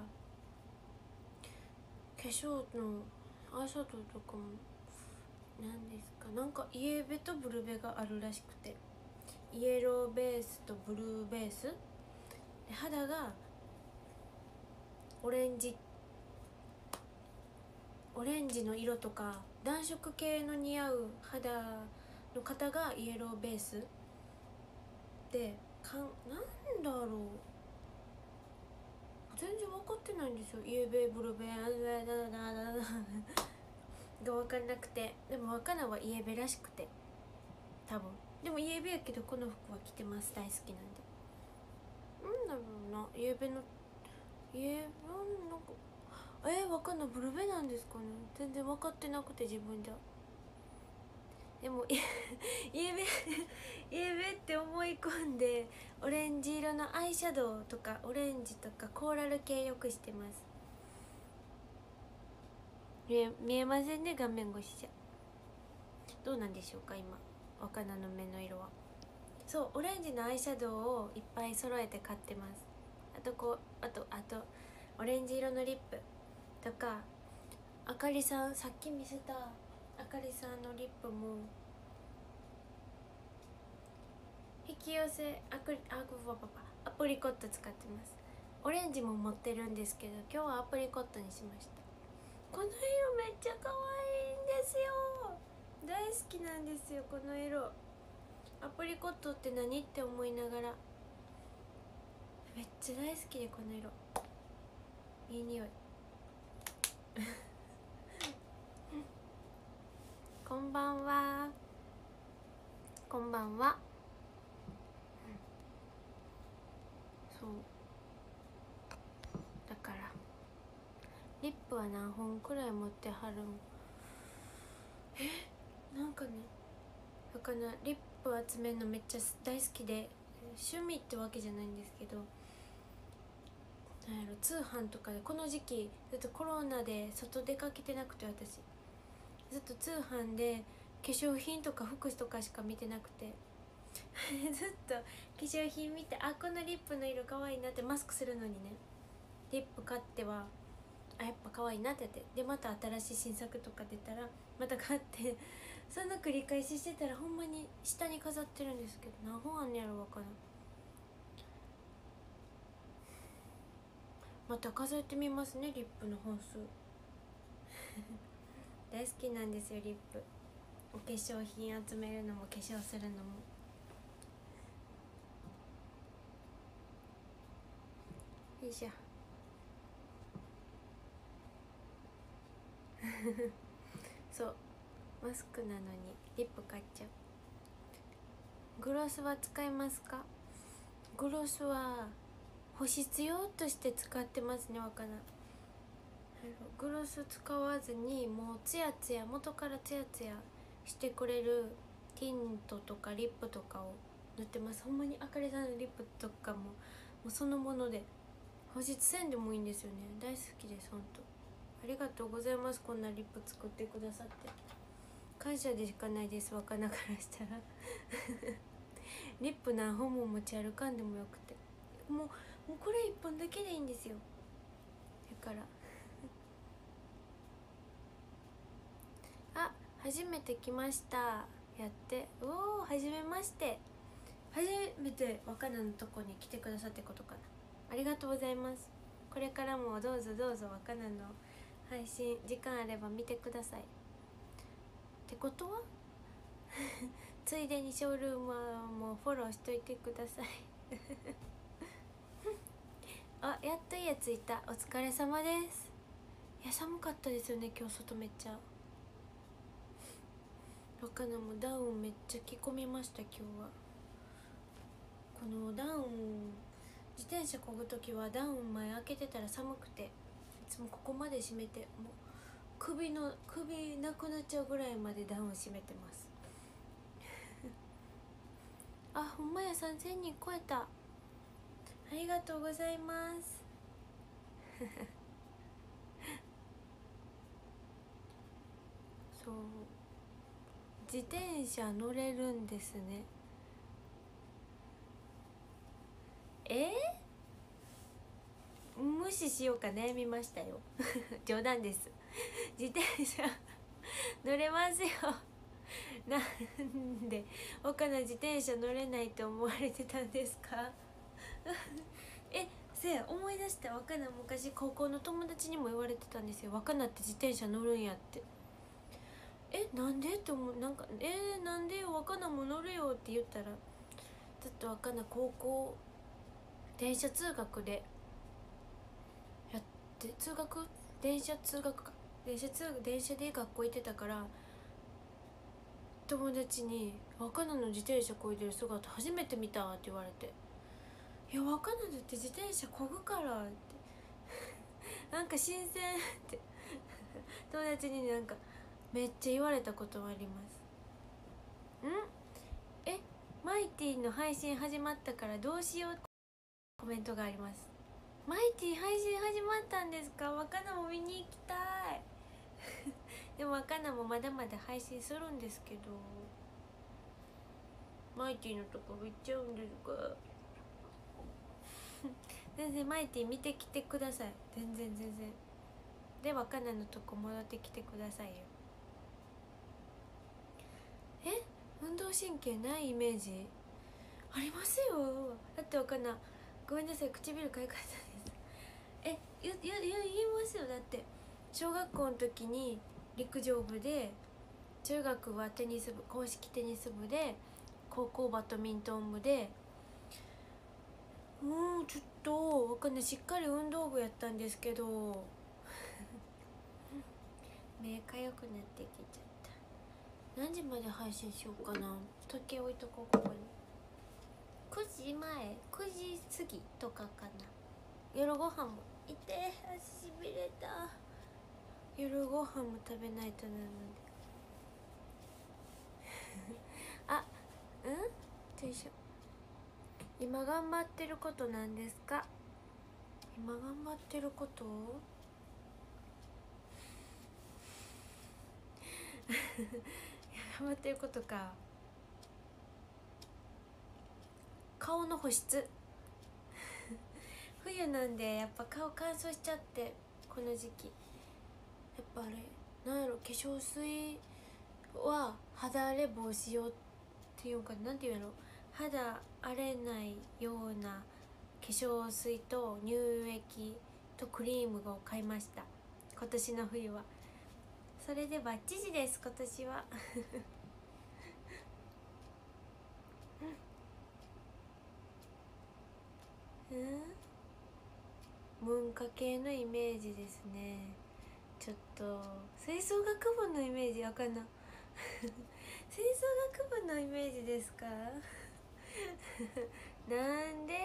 化粧のアイシャドウとかも何ですか、なんかイエベとブルベがあるらしくて、イエローベースとブルーベースで、肌がオレンジの色とか暖色系の似合う肌の方がイエローベースで、なんだろう、全然分かってないんですよ、イエベブルベが分かんなくて。でも若菜はイエベらしくて、多分でもイエベやけどこの服は着てます、大好きなんで。なんだろうな、イエベのなんかわかんない、ブルベなんですかね、全然分かってなくて自分じゃ。でもイエベって思い込んでオレンジ色のアイシャドウとかオレンジとかコーラル系よくしてます。見えませんね、画面越しじゃ。どうなんでしょうか今若菜の目の色は。そうオレンジのアイシャドウをいっぱい揃えて買ってます。あとオレンジ色のリップとか、あかりさんさっき見せたあかりさんのリップも引き寄せアプリコット使ってます。オレンジも持ってるんですけど今日はアプリコットにしました。この色めっちゃ可愛いんですよ、大好きなんですよこの色。 アプリコットって何って思いながら、めっちゃ大好きで、この色いい匂いこんばんは、こんばんは。そうだからリップは何本くらい持ってはるん？なんかね、だからリップ集めるのめっちゃ大好きで、趣味ってわけじゃないんですけど、なんやろ、通販とかでこの時期ずっとコロナで外出かけてなくて、私ずっと通販で化粧品とか服とかしか見てなくてずっと化粧品見て、あ、このリップの色かわいいなって、マスクするのにね、リップ買っては、あ、やっぱ可愛いなってやって、でまた新しい新作とか出たらまた買ってその繰り返ししてたら、ほんまに下に飾ってるんですけど、何本あんねやろわからん。また数えてみますね、リップの本数大好きなんですよ、リップ。お化粧品集めるのも化粧するのも。よいしょそうマスクなのにリップ買っちゃう。グロスは使いますか？グロスは保湿用として使ってますね、わかな。グロス使わずに、もうツヤツヤ、元からツヤツヤしてくれるティントとかリップとかを塗ってます。ほんまにあかりさんのリップとかもうそのもので、保湿せんでもいいんですよね。大好きです、ほんと。ありがとうございます。こんなリップ作ってくださって感謝でしかないです、わかなからしたらリップ何本も持ち歩かんでもよくて、もうこれ1本だけでいいんですよ。だからあ、初めて来ましたやって、おお、初めまして。初めて若菜のとこに来てくださってことかな。ありがとうございます。これからもどうぞどうぞ若菜の配信、時間あれば見てください。ってことはついでにショールームもフォローしといてくださいあ、やっと家着いた。お疲れ様です。いや、寒かったですよね、今日外めっちゃ。若菜もダウンめっちゃ着込みました、今日は。このダウン、自転車こぐときはダウン前開けてたら寒くて、いつもここまで締めて、もう首なくなっちゃうぐらいまでダウン締めてますあ、ほんまや、3000人超えた。ありがとうございますそう自転車乗れるんですね。無視しようか悩みましたよ冗談です。自転車乗れますよなんで岡菜自転車乗れないと思われてたんですかせや、思い出した。若菜昔高校の友達にも言われてたんですよ。若菜って自転車乗るんやって。なんでって思う。なんかなんでよ、若菜も乗るよって言ったら、ずっと若菜高校電車通学でやって、電車で学校行ってたから、友達に若菜の自転車こいでる姿初めて見たって言われて、いや、若菜だって自転車こぐからってなんか新鮮って友達になんかめっちゃ言われたことはあります。マイティの配信始まったからどうしようコメントがあります。マイティ配信始まったんですか？若菜も見に行きたいでも若菜もまだまだ配信するんですけど、マイティのところ行っちゃうんですか全然マイティ見てきてください。全然で、若菜のとこ戻ってきてくださいよ。運動神経ないイメージありますよ。だって若菜、ごめんなさい、唇かゆかったです。言いますよ。だって小学校の時に陸上部で、中学はテニス部、公式テニス部で、 高校バドミントン部で、ちょっとわかんない、しっかり運動部やったんですけど目かゆくなってきちゃった。何時まで配信しようかな。時計置いとこう、ここに。9時前、9時過ぎとかかな。夜ご飯もいて、足しびれた。夜ご飯も食べないとなのであ、よいしょ。今頑張ってることなんですか？今頑張ってること頑張ってることか。顔の保湿冬なんでやっぱ顔乾燥しちゃって、この時期やっぱあれなんやろ、化粧水は肌荒れ防止用っていうか、なんていうの、肌荒れないような化粧水と乳液とクリームを買いました、今年の冬は。それでバッチリです、今年は文化系のイメージですね。ちょっと吹奏楽部のイメージわかんない吹奏楽部のイメージですかなんで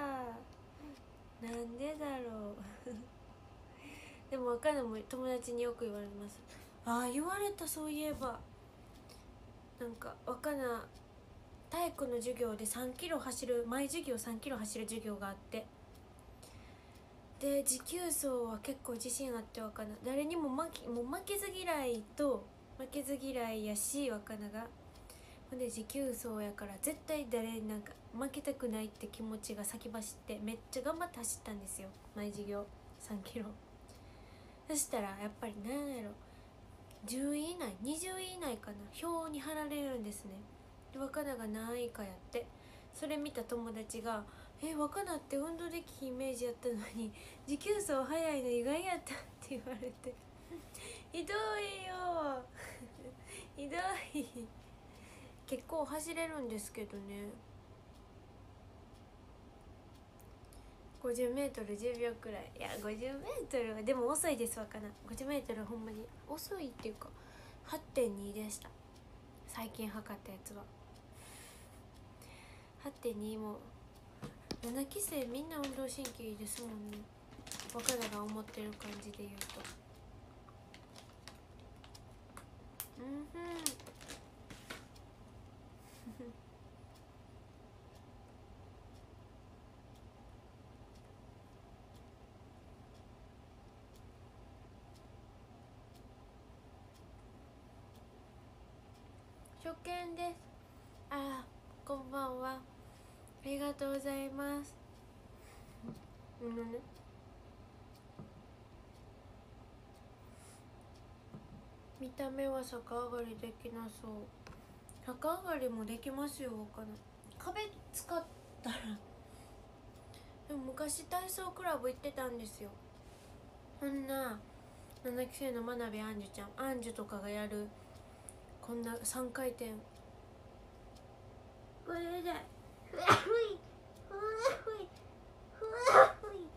だろうでもわかんない、も友達によく言われます。ああ、言われた、そういえば。なんかわかんない、体育の授業で3キロ走る、毎授業3キロ走る授業があって、で持久走は結構自信あって、わかんない、誰にももう負けず嫌いやし、わかんないが、ほんで持久走やから絶対誰になんか負けたくないって気持ちが先走って、めっちゃ頑張って走ったんですよ、毎授業3キロ。そしたらやっぱり何やろ、10位以内、20位以内かな、表に貼られるんですね。で若菜が何位かやって、それ見た友達が若菜って運動できひんイメージやったのに持久走早いの意外やったって言われてひどいよひどい結構走れるんですけどね、50メートル10秒くらい。いや50メートルはでも遅いです、わかな。50メートルほんまに遅いっていうか 8.2 でした、最近測ったやつは。 8.2 も7期生みんな運動神経いいですもんね、若菜が思ってる感じで言うと。初見です。あ、こんばんは、ありがとうございます。見た目は逆上がりできなそう。逆上がりもできますよ、わかんない、壁使ったらでも昔体操クラブ行ってたんですよ。こんな7期生の真鍋あんじゅちゃん、あんじゅとかがやるこんな3回転、これでふわふいふわふいふわふい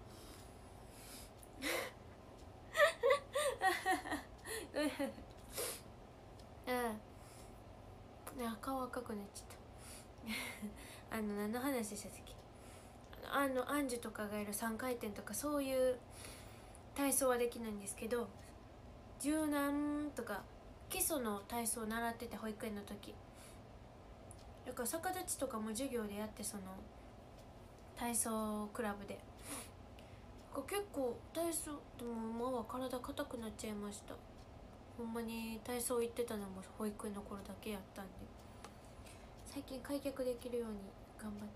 顔赤くなっちゃった何の話した時、アンジュとかがいる3回転とかそういう体操はできないんですけど、柔軟とか基礎の体操を習ってて、保育園の時だから逆立ちとかも授業でやって、その体操クラブで結構体操でも今は体硬くなっちゃいました。ほんまに体操行ってたのも保育園の頃だけやったんで、最近開脚できるように頑張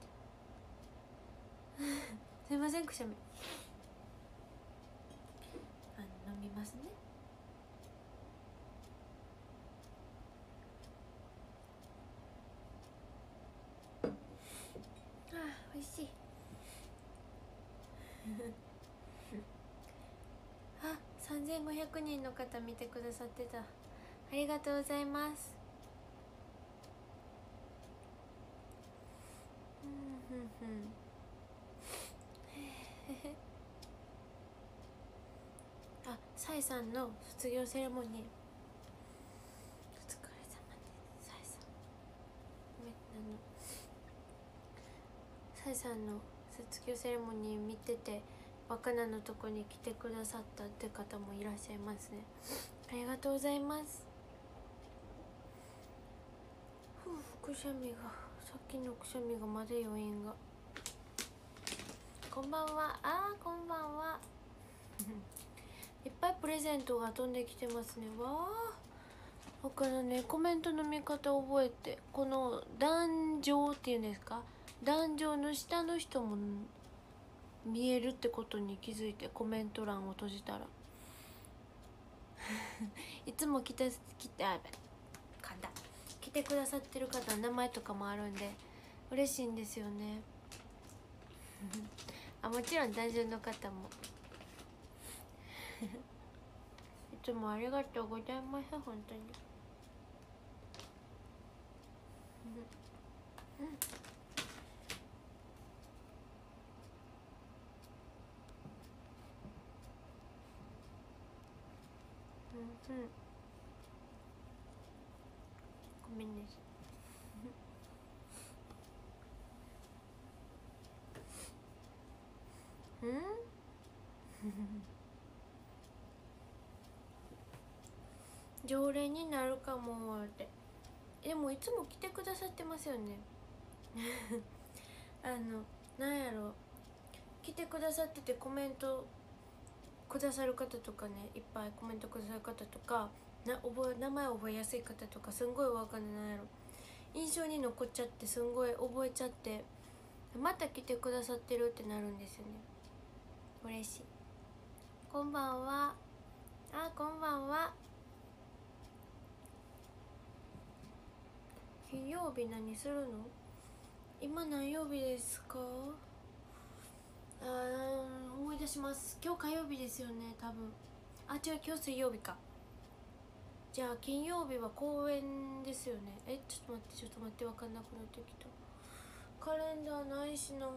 ってすいません、くしゃみ飲みますね。美味しい3500人の方見てくださってた、ありがとうございます。 あ、サイさんの卒業セレモニーお疲れ様です。サイさんサイさんの卒業セレモニー見てて若菜のとこに来てくださったって方もいらっしゃいますね。ありがとうございます。くしゃみがさっきのくしゃみがまだ余韻が。こんばんは。こんばんは。いっぱいプレゼントが飛んできてますね。わあ、他のねコメントの見方覚えて、この壇上っていうんですか、壇上の下の人も見えるってことに気づいてコメント欄を閉じたらいつも来てくださってる方の名前とかもあるんで嬉しいんですよね。もちろん壇上の方もいつもありがとうございます。本当にごめんね。常連になるかもって。でもいつも来てくださってますよね。なんやろ、来てくださっててコメントくださる方とかね、いっぱいコメントくださる方とか名前覚えやすい方とかすんごいわかんない、なんやろ、印象に残っちゃってすんごい覚えちゃってまた来てくださってるってなるんですよね。嬉しい。こんばんは。こんばんは。金曜日何するの？今何曜日ですか？思い出します。今日火曜日ですよね、多分。違う、今日水曜日か。じゃあ金曜日は公演ですよね。ちょっと待って、分かんなくなってきた。カレンダーないしな。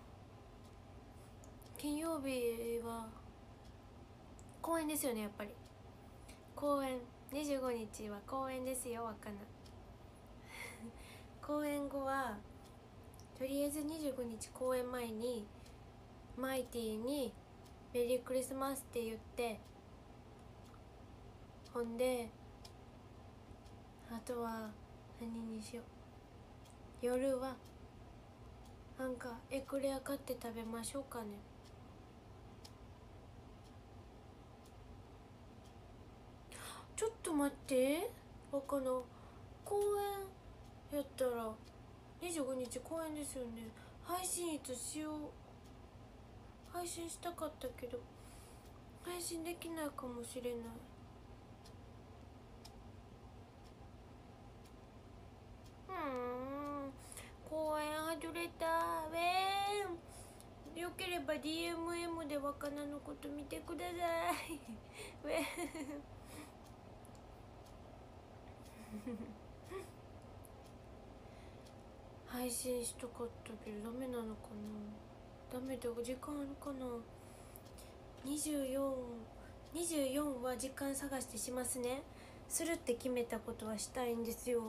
金曜日は公演ですよね、やっぱり。公演、25日は公演ですよ、若菜。公演後はとりあえず25日公演前にマイティにメリークリスマスって言って、ほんであとは何にしよう。夜はなんかエクレア買って食べましょうかね。ちょっと待って、若菜公演やったら25日公演ですよね。配信いつしよう。配信したかったけど配信できないかもしれない。公演外れた。よければ DMM で若菜のこと見てください。配信しとかったけどダメなのかな。ダメだ、時間あるかな。24は時間探してしますね。するって決めたことはしたいんですよ。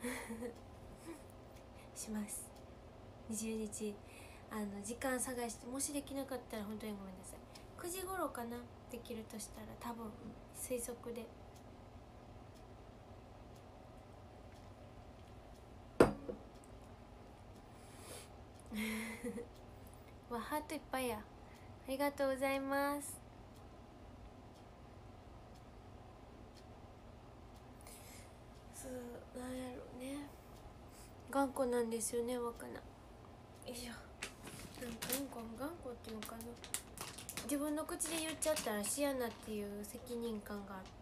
します。20日時間探して、もしできなかったら本当にごめんなさい。9時頃かな、できるとしたら。多分推測で。わ、ハートいっぱいや。ありがとうございます。なんやろね、頑固なんですよね、若菜。よいしょ。頑固っていうのかな。自分の口で言っちゃったらしやなっていう責任感があって。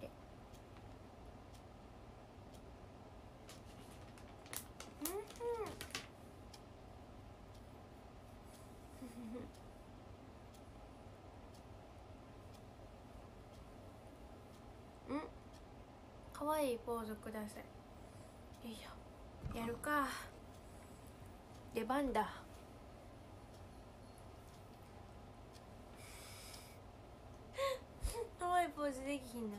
かわいいポーズください。よいしょ。やるか。出番だ。 できひんな。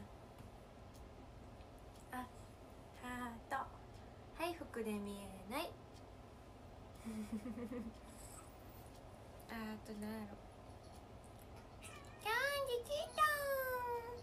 あ、ハート。はい服で見えないあとなんやろ。キャンディちたん。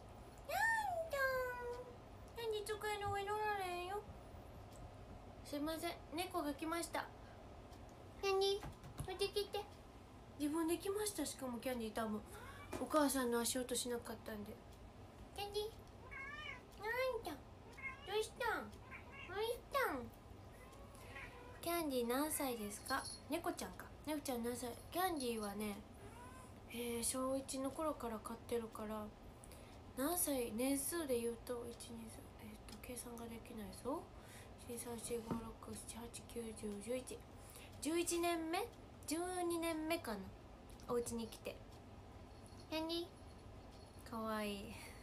キャンディ机の上乗られんよ。すいません、猫が来ました。キャンディ置いてきて。自分で来ました。しかもキャンディ多分お母さんの足音しなかったんで。キャンディなんだ、どうしたん、どうしたん。キャンディ何歳ですか。猫ちゃんか。猫ちゃん何歳。キャンディはね、小1の頃から飼ってるから、何歳、年数で言うと123、計算ができないぞ。1345678910111年目、12年目かな、お家に来て。キャンディかわいい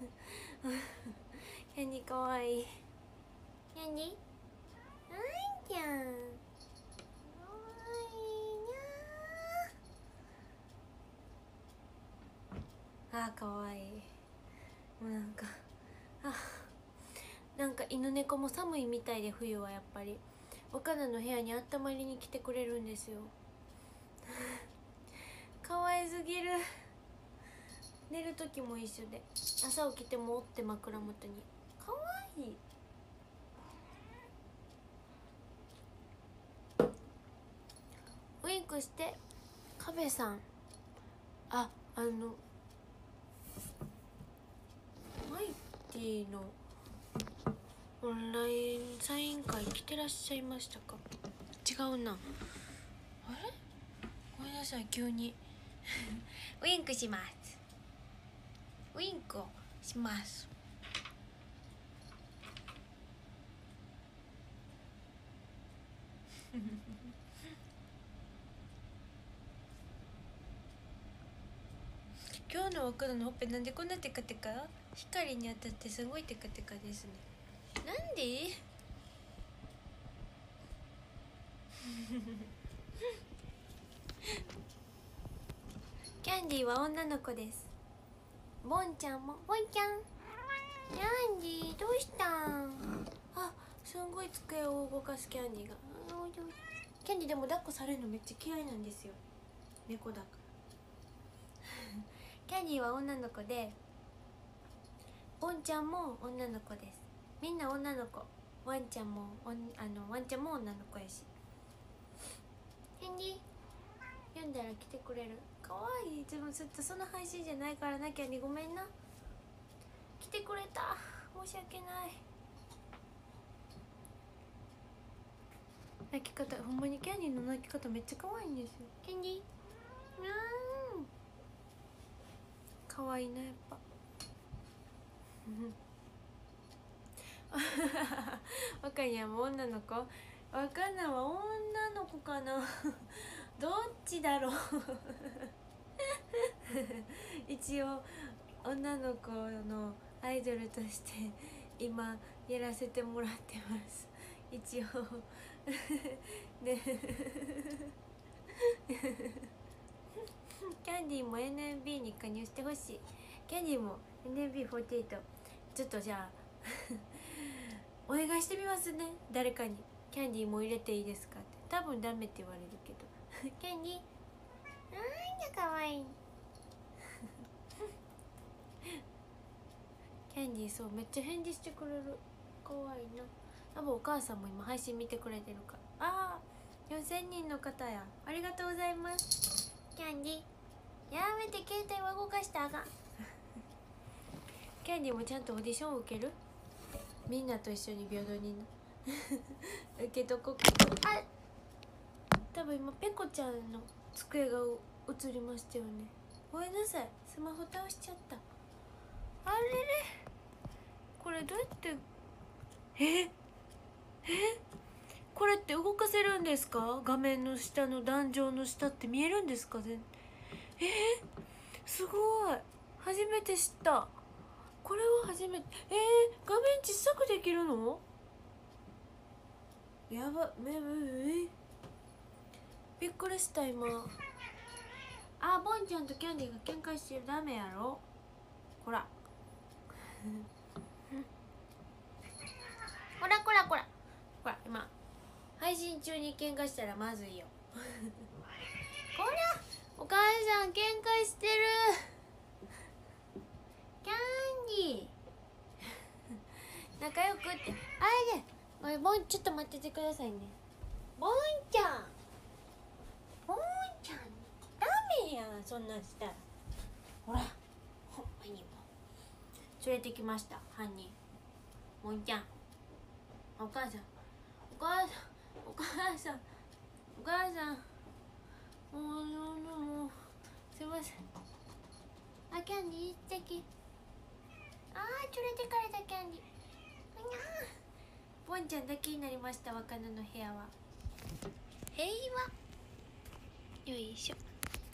キャンディかわいい。キャンディなんちゃんかわいいなあ。かわいい。もうなんか犬猫も寒いみたいで、冬はやっぱり岡田の部屋にあったまりに来てくれるんですよかわいすぎる。寝る時も一緒で、朝起きてもおって枕元に。かわいい。ウインクして。カベさん、マイティのオンラインサイン会来てらっしゃいましたか。違うな、あれ、ごめんなさい急にウインクします。ウインクをします今日の若菜のほっぺなんでこんなテカテカ。光に当たってすごいテカテカですね。なんでキャンディーは女の子です。ボンちゃんも。ボンちゃん、キャンディーどうしたん。あ、すんごい机を動かすキャンディーが。キャンディーでも抱っこされるのめっちゃ嫌いなんですよ、猫だからキャンディーは女の子で、ボンちゃんも女の子です。みんな女の子。ワンちゃんもワンちゃんも女の子やし。キャンディー読んだら来てくれる。かわいい。自分ずっとその配信じゃないからな。キャンディーごめんな。来てくれた、申し訳ない。泣き方、ほんまにキャンディーの泣き方めっちゃ可愛いんですよ。キャンディー可愛いなやっぱ若いやも女の子。若菜は女の子かなどっちだろう一応女の子のアイドルとして今やらせてもらってます一応ねキャンディーも NMB に加入してほしい。キャンディーも NMB48 ちょっとじゃあお願いしてみますね、誰かに。キャンディーも入れていいですかって。多分ダメって言われるけどキャンディーなんだかわいいキャンディーそうめっちゃ返事してくれる。かわいいな。多分お母さんも今配信見てくれてるから。ああ4000人の方や、ありがとうございます。キャンディーやめて、携帯は動かしたらあかんキャンディーもちゃんとオーディション受ける。みんなと一緒に平等に受けとこ。あ、多分今ペコちゃんの机が映りましたよね。ごめんなさい、スマホ倒しちゃった。あれれ、これどうやってこれって動かせるんですか。画面の下の壇上の下って見えるんですかね。すごい、初めて知った。これは初めて。画面小さくできるの。やば、びっくりした今。あ、ボンちゃんとキャンディーが喧嘩してる。ダメやろ、ほらこらこらこらほら今配信中に喧嘩したらまずいよこらお母さん喧嘩してるキャンディー仲良くってあれでおいボンちょっと待っててくださいねボンちゃんボンちゃんダメやんそんなんしたらほらほんまにも連れてきました犯人ボンちゃんお母さんお母さんお母さんお母さんもうすいませんあキャンディー素敵あー連れてかれたキャンディーボンちゃんだけになりました若菜の部屋は平和よいしょ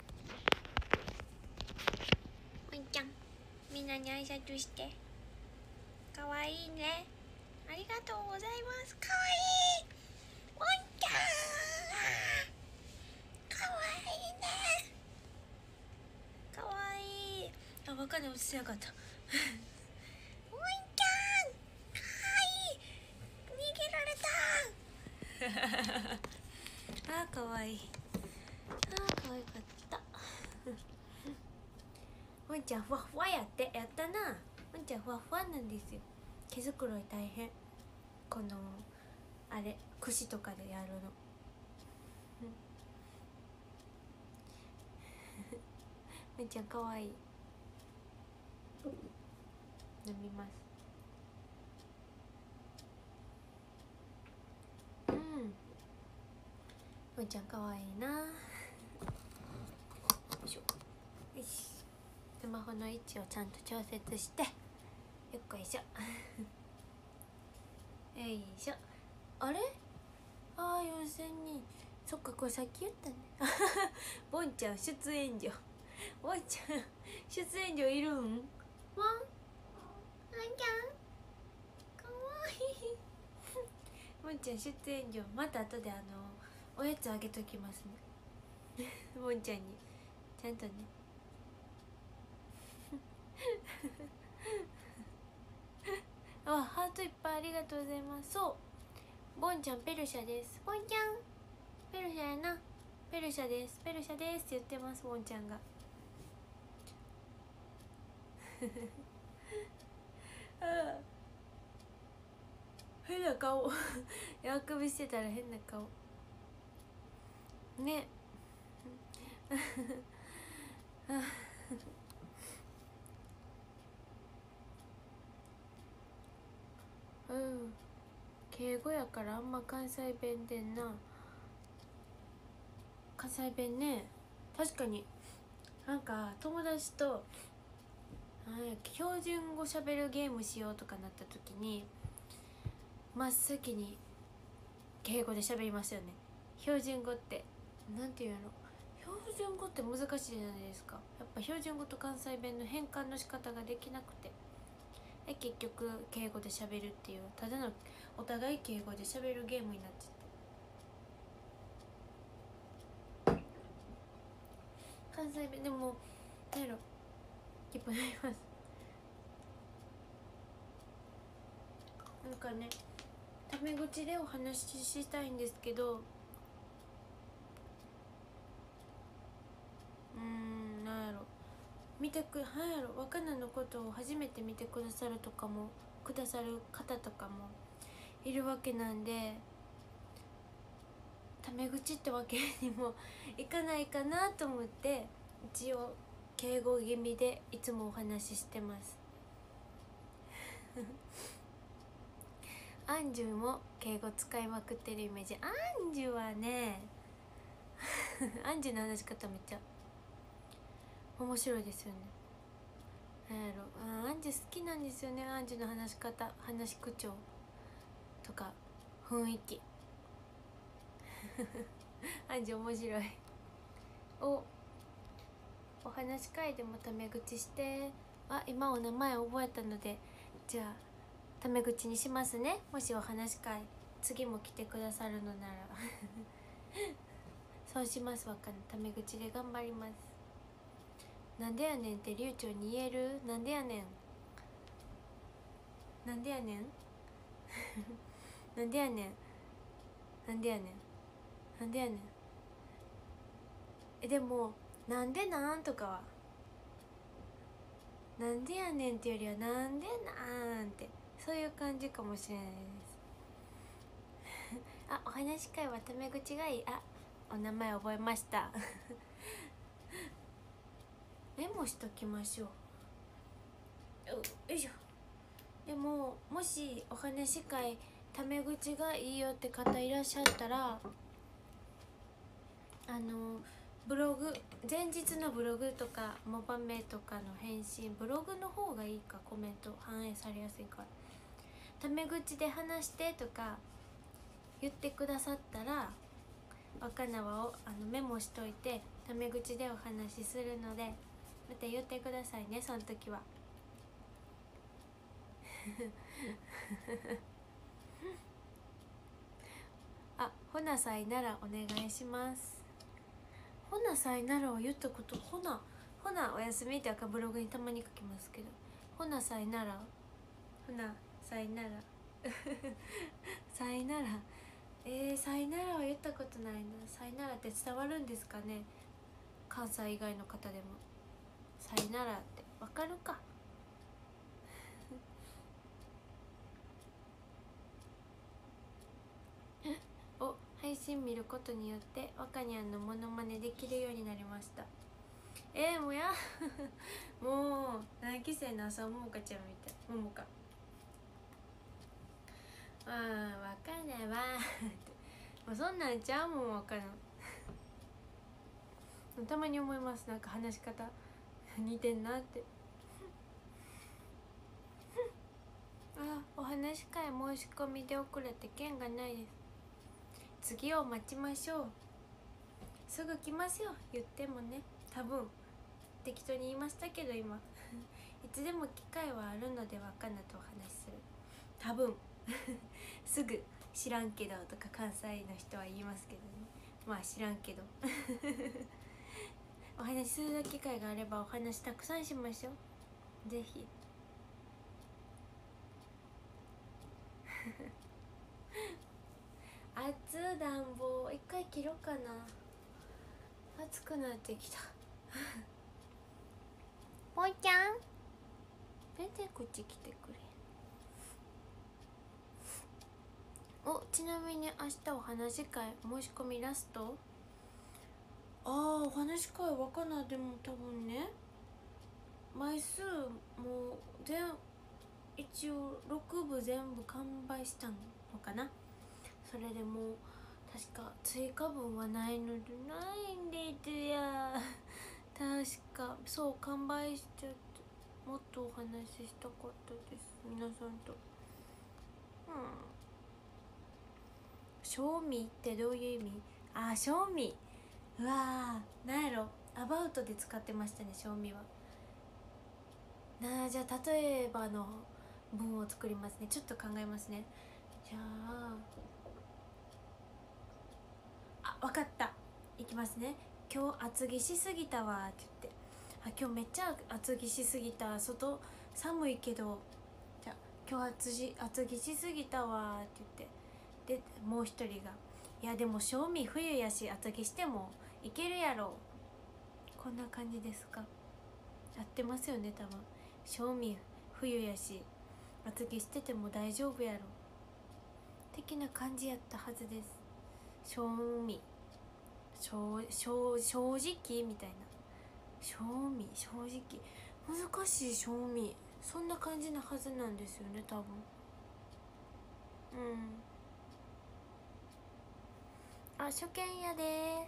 ボンちゃんみんなに挨拶してかわいいねありがとうございますかわいいボンちゃんかわいいねかわいいあ若菜落ちてなかったボンちゃん逃げられたあーかわいいあーかわいかったワンちゃんふわふわやったなワンちゃんふわふわなんですよ毛づくろい大変このあれ櫛とかでやるのワンちゃんかわいい飲みますワンちゃんかわいいなよいしょよしスマホの位置をちゃんと調節してよっこいしょよいしょあれあー4000人そっかこれさっき言ったねボンちゃん出演料ボンちゃん出演料いるんワンちゃんかわいいボンちゃん出演料また後でおやつあげときますねボンちゃんにちゃんとねあ、ハートいっぱいありがとうございます。そうボンちゃんペルシャです。ボンちゃんペルシャやなペルシャですペルシャですって言ってますボンちゃんがあ変な顔あくびしてたら変な顔ねうん敬語やからあんま関西弁でんな関西弁ね確かになんか友達と標準語しゃべるゲームしようとかなった時に真っ先に敬語で喋りますよね標準語ってなんていうの標準語って難しいじゃないですかやっぱ標準語と関西弁の変換の仕方ができなくて結局敬語で喋るっていうただのお互い敬語で喋るゲームになっちゃって関西弁でも何やろいっぱいありますなんかねタメ口でお話ししたいんですけどなんやろなんやろ若菜のことを初めて見てくださる方とかもいるわけなんでタメ口ってわけにもいかないかなと思って一応敬語気味でいつもお話ししてますアンジュも敬語使いまくってるイメージ。アンジュはねアンジュの話し方めっちゃ面白いですよね。なんやろアンジュ好きなんですよね。アンジュの話し方話し口調とか雰囲気アンジュ面白いお話し会でもタメ口して今お名前覚えたのでじゃあタメ口にしますね。もしお話し会次も来てくださるのならそうします。わかんないタメ口で頑張ります。なんでやねんって流暢に言える。なんでやねんなんでやねんなんでやねんなんでやねんなんでやねん。でもなんでなんとかはなんでやねんっていうよりはなんでなんってそういう感じかもしれないですあ、お話し会はタメ口がいい。あ、お名前覚えましたメモしときましょう。よいしょ。でももしお話し会タメ口がいいよって方いらっしゃったらブログ前日のブログとかモバメとかの返信ブログの方がいいか、コメント反映されやすいからタメ口で話してとか言ってくださったら若菜をメモしといてタメ口でお話しするのでまた言ってくださいね、その時はあ、ほなさいならお願いします。ほなさいならを言ったこと、ほなおやすみってブログにたまに書きますけど、ほなさいなら、ほなさいならさいならさいならは言ったことないな。さいならって伝わるんですかね、関西以外の方でも。さいならってわかるかを配信見ることによって若にゃんのモノマネできるようになりました。もうやもう何期生の朝ももかちゃんみたい。ももかわかんないわもうそんなんちゃうもん、わかんないたまに思います、なんか話し方似てんなってお話し会申し込みで遅れて券がないです。次を待ちましょう。すぐ来ますよ、言ってもね。多分適当に言いましたけど今いつでも機会はあるので若菜とお話しする。多分すぐ知らんけどとか関西の人は言いますけどね。まあ知らんけどお話しする機会があればお話たくさんしましょう、ぜひ熱暖房一回切ろうかな、暑くなってきたぽいちゃん出てこっち来てくれ。ちなみに明日お話し会申し込みラスト。お話し会若菜でも多分ね枚数もう一応6部全部完売したのかな。それでも確か追加分はないのでないんですや確かそう完売しちゃって、もっとお話ししたかったです皆さんと。賞味ってどういう意味？賞味、うわーなんやろ、アバウトで使ってましたね賞味は。じゃあ例えばの文を作りますね。ちょっと考えますね。じゃあわかった、いきますね。今日厚着しすぎたわって言って、今日めっちゃ厚着しすぎた、外寒いけど、じゃあ今日厚着しすぎたわって言って、でもう一人がいやでも賞味冬やし厚着してもいけるやろ、こんな感じですか。やってますよね多分。賞味冬やし厚着してても大丈夫やろ的な感じやったはずです。賞味正直みたいな。正直難しい。正味そんな感じなはずなんですよね多分。初見やで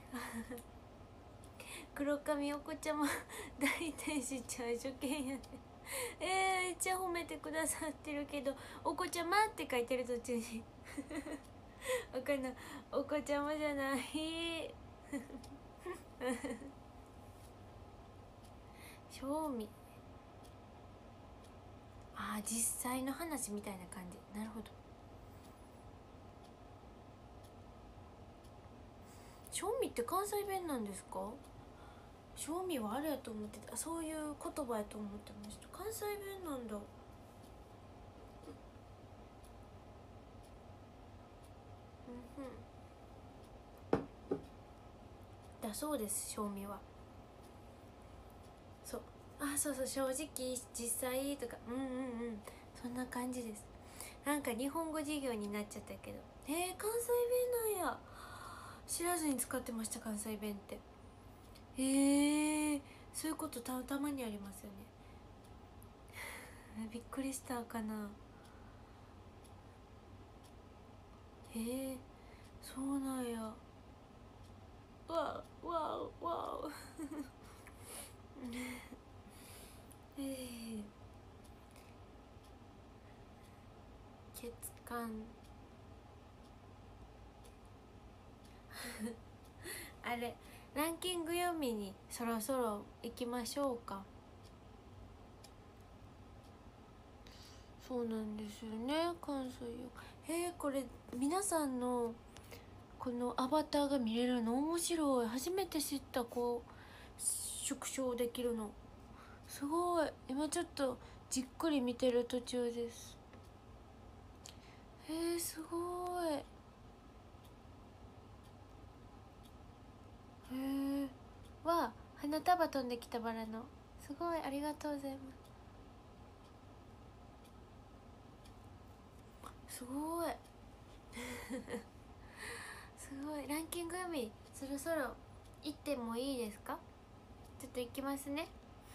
黒髪お子ちゃま大天使ちゃん初見やでめっちゃ褒めてくださってるけどお子ちゃまって書いてる途中にわかんない、お子ちゃまじゃない賞味実際の話みたいな感じ。なるほど。賞味って関西弁なんですか？賞味はあれやと思ってた、そういう言葉やと思ってました。関西弁なんだ。 だそうです。賞味はそう、そうそう、正直実際とか、そんな感じです。なんか日本語授業になっちゃったけど、関西弁なんや、知らずに使ってました。関西弁って。そういうことたまにありますよね。びっくりしたかな。そうなんや。わおわおわお血管あれ、ランキング読みにそろそろ行きましょうか。そうなんですよね、関西よ。これ皆さんのこのアバターが見れるの面白い。初めて知った。こう縮小できるのすごい。今ちょっとじっくり見てる途中です。すごい。花束飛んできたバラの。すごい、ありがとうございます。すごいすごい。ランキング読みそろそろ行ってもいいですか。ちょっと行きますね。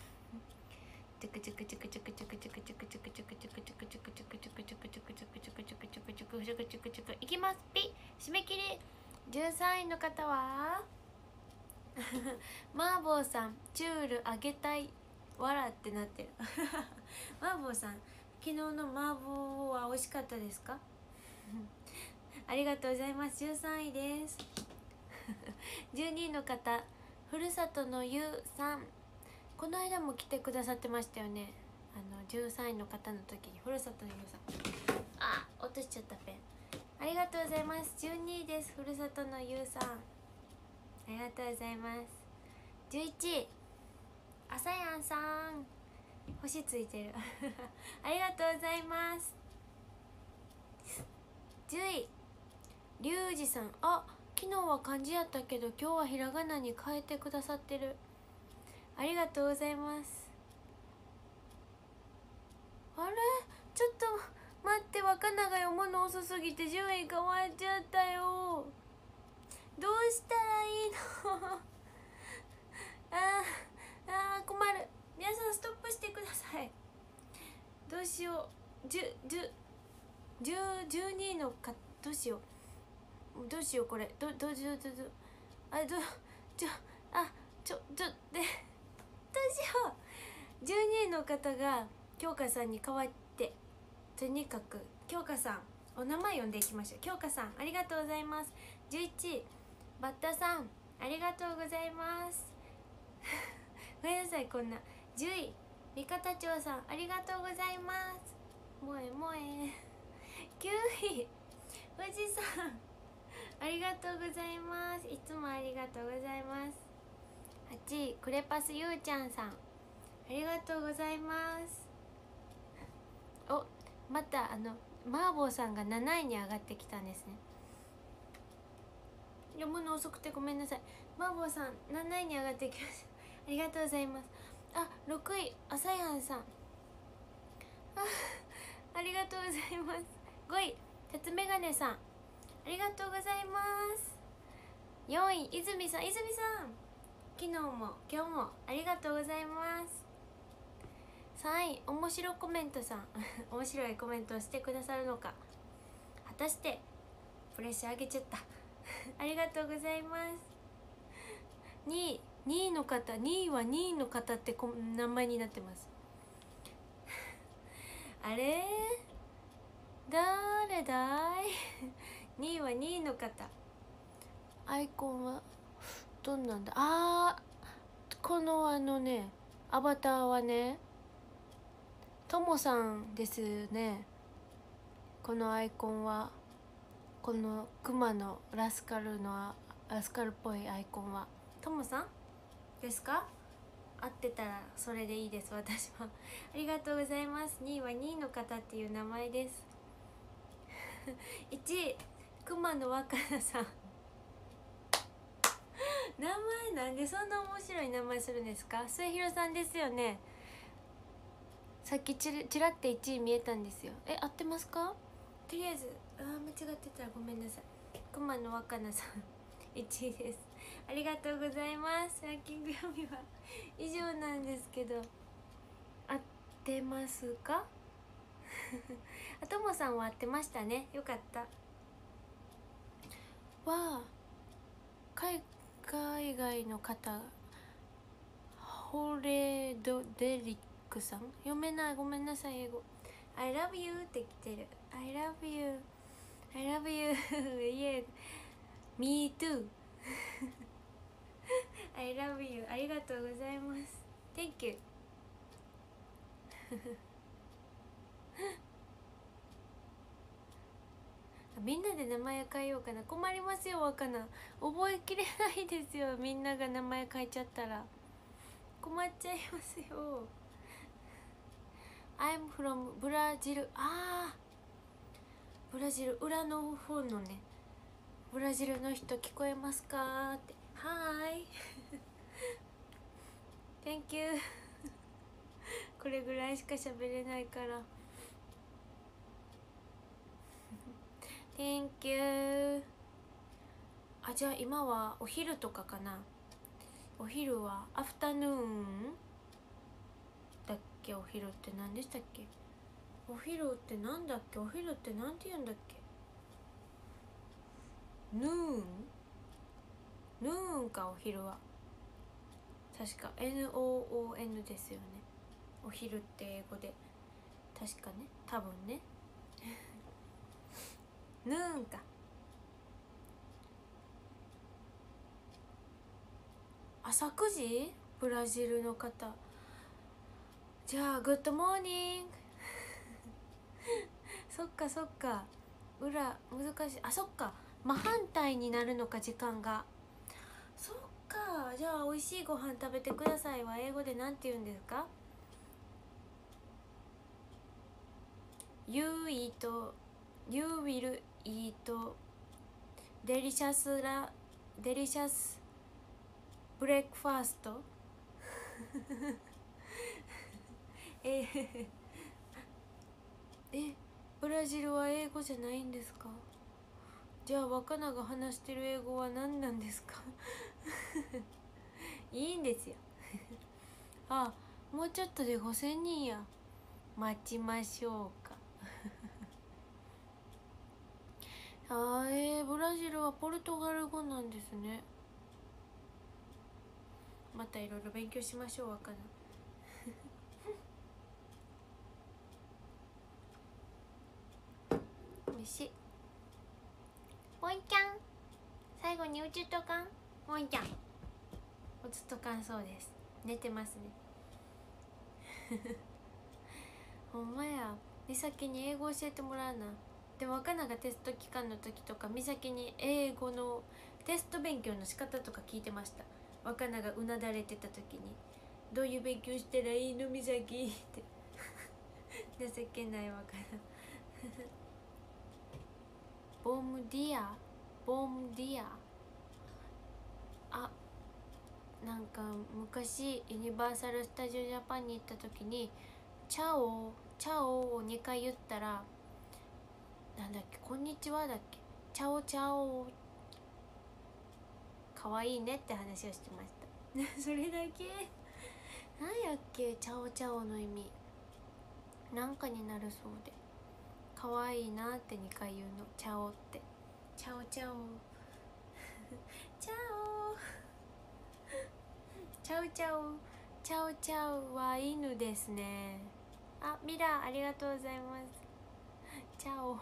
いきます。ピ締め切り。13位の方はマーボーさん、チュールあげたい、笑ってなってるマーボーさん、昨日のマーボーは美味しかったですかありがとうございます。13位です12位の方、ふるさとのゆうさん、この間も来てくださってましたよね。13位の方の時にふるさとのゆうさん、落としちゃったペン。ありがとうございます。12位です。ふるさとのゆうさん、ありがとうございます。11位、あさやんさん、星ついてるありがとうございます。10位、りゅうじさん、昨日は漢字やったけど今日はひらがなに変えてくださってる。ありがとうございます。あれ、ちょっと待って、若菜が読むの遅すぎて順位変わっちゃったよ。どうしたらいいの困る。皆さんストップしてください。どうしよう。12位のか、どうしよう。どうしようこれ。どうしよう。12位の方が京香さんに代わって、とにかく京香さんお名前呼んでいきましょう。京香さん、ありがとうございます。11位、バッタさん、ありがとうございますごめんなさい、こんな。10位、三方町さん、ありがとうございます。もえもえ9位、富士山、ありがとうございます。いつもありがとうございます。8位、クレパスゆうちゃんさん、ありがとうございます。またマーボーさんが7位に上がってきたんですね。読むの遅くてごめんなさい。マーボーさん7位に上がってきましたありがとうございます。6位、あさやんさん、ありがとうございます。5位、鉄メガネさん、ありがとうございます。4位、泉さん、昨日も今日もありがとうございます。3位、面白コメントさん面白いコメントをしてくださるのか。果たしてプレッシャー上げちゃったありがとうございます。2位の方、2位は2位の方って名前になってますあれ誰だい2位は2位の方。アイコンはどんなんだ。このアバターはね、ともさんですね。このアイコンは、このクマのラスカルっぽいアイコンはともさんですか。合ってたらそれでいいです。私はありがとうございます。2位は2位の方っていう名前です1位、 熊の若菜さん名前なんでそんな面白い名前するんですか？末広さんですよね。さっきちらって1位見えたんですよ。合ってますか？とりあえず間違ってたらごめんなさい。熊の若菜さん1位です。ありがとうございます。ランキング読みは以上なんですけど、合ってますか？あともさんは合ってましたね。よかった。は海外の方、ホレドデリックさん、読めない、ごめんなさい英語。 I love you って来てる。 I love you I love you yeah me too I love you ありがとうございます。 Thank you みんなで名前変えようかな。困りますよ若菜、覚えきれないですよ。みんなが名前変えちゃったら困っちゃいますよ。 I'm from ブラジル。ブラジル裏の方のね、ブラジルの人聞こえますかって。はーいThank you これぐらいしか喋れないからThank you。 じゃあ今はお昼とかかな。お昼はアフタヌーンだっけ？お昼って何でしたっけ？お昼ってなんだっけ？お昼ってなんて言うんだっけ？ヌーン？ヌーンか、お昼は確か NOON ですよね。お昼って英語で確かね、多分ねヌーンか。朝9時？ブラジルの方。じゃあグッドモーニングそっかそっか、裏難しい。そっか、真反対になるのか時間が。そっか、じゃあ美味しいご飯食べてくださいは英語でなんて言うんですか？ You eat You will eat delicious breakfast ブラジルは英語じゃないんですか？じゃあ若菜が話してる英語は何なんですか？いいんですよもうちょっとで5000人や。待ちましょうかブラジルはポルトガル語なんですね。またいろいろ勉強しましょう若菜おいしい。ポイちゃん最後にうつっとかん。ポイちゃんうつっとかんそうです。寝てますねほんまや。美咲に英語教えてもらうな。でも若菜がテスト期間の時とか美咲に英語のテスト勉強の仕方とか聞いてました。若菜がうなだれてた時に、どういう勉強したらいいの美咲って情けない若菜ボムディアなんか昔ユニバーサル・スタジオ・ジャパンに行った時にチャオを2回言ったら、なんだっけ、こんにちはだっけ、チャオかわいいねって話をしてましたそれだけ。なんやっけ、チャオの意味なんかになるそうで、かわいいなって2回言うの。チャオってチャオチャオチャオは犬ですね。ミラありがとうございます。チャオ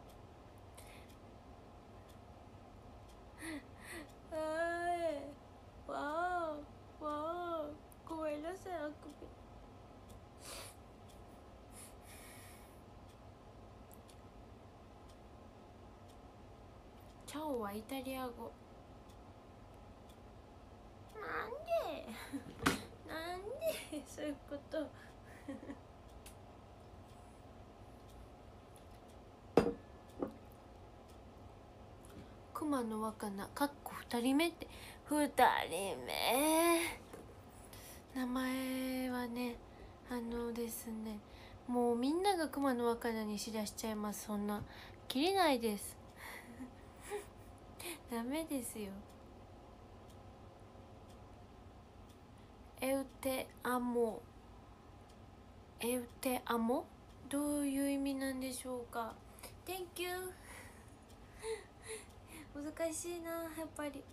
わーごめんなさい、あくび。チャオはイタリア語。なんでそういうこと熊の若菜かっこ2人目って2人目名前はねですね、もうみんなが熊の若菜にしだしちゃいます。そんな切れないですダメですよ。エウテアモ、エウテアモ、どういう意味なんでしょうか。 Thank you 難しいなやっぱり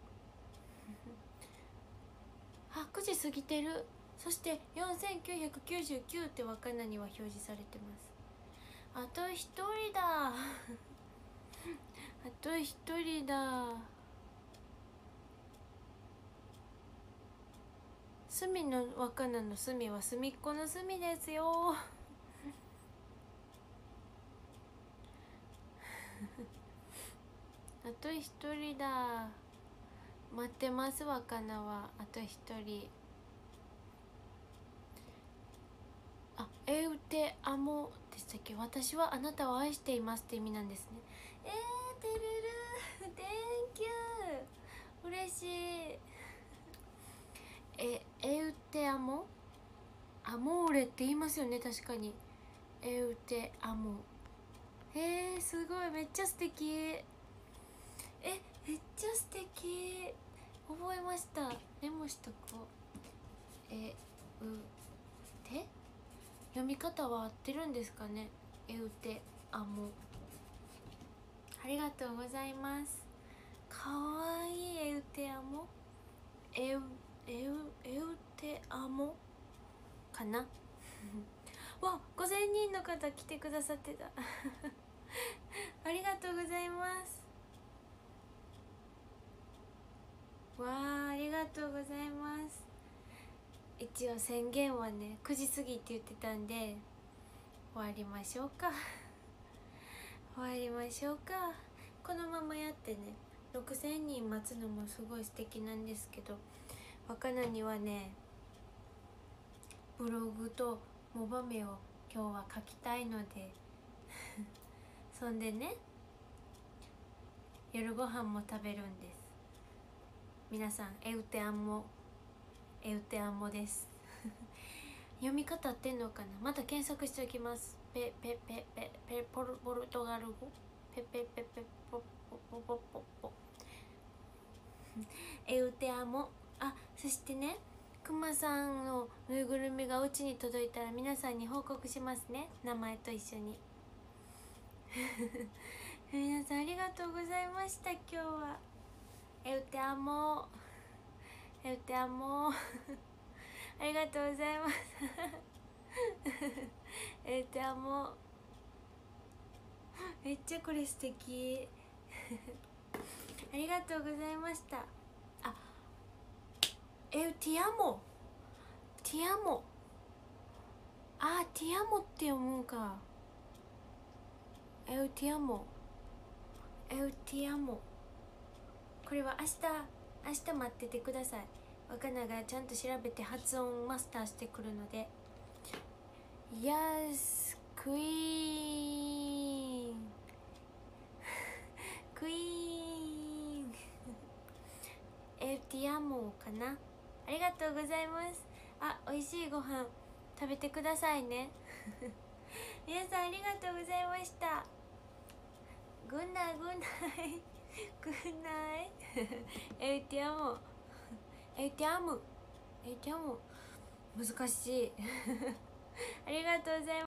あ、9時過ぎてる。そして4999って若菜には表示されてます。あと1人だあと1人だ。隅の若菜の隅は隅っこの隅ですよあと1人だ。待ってます若菜は。あと1人。あ、エウテアモでしたっけ。私はあなたを愛していますって意味なんですね。てるる Thank you 嬉しい。エウテアモ、アモーレって言いますよね、確かに。エウテアモ、すごい、めっちゃ素敵。めっちゃ素敵。覚えました。メモしとこう。て読み方は合ってるんですかね。エウテアモ、ありがとうございます。かわいい。エウテアモ、エウテアモかなわ、5000人の方来てくださってたありがとうございます。わあ、ありがとうございます。一応宣言はね9時過ぎって言ってたんで終わりましょうか終わりましょうか。このままやってね6000人待つのもすごい素敵なんですけど、若菜にはねブログとモバメを今日は書きたいのでそんでね夜ご飯も食べるんです。皆さんエウテアモ、エウテアモです読み方合ってんのかな。また検索しておきます。ペポルトガル語、ペポポポポポエウテアモ。あ、そしてねくまさんのぬいぐるみがうちに届いたら皆さんに報告しますね、名前と一緒に皆さんありがとうございました。今日はエウテアモ、エウテアモありがとうございますエウテアモ、めっちゃこれ素敵ありがとうございました。あ、エウティアモ、ティアモ、あ、ティアモって読むか。エウティアモ、エウティアモ。これは明日待っててください。若菜がちゃんと調べて発音マスターしてくるので。Yes, Queen クイーンエウティアモかな。ありがとうございます。あ、美味しいご飯食べてくださいね皆さんありがとうございました。グッナイグッナイグッナイエウティアモ、エウティアム、エウティアム難しいありがとうございます。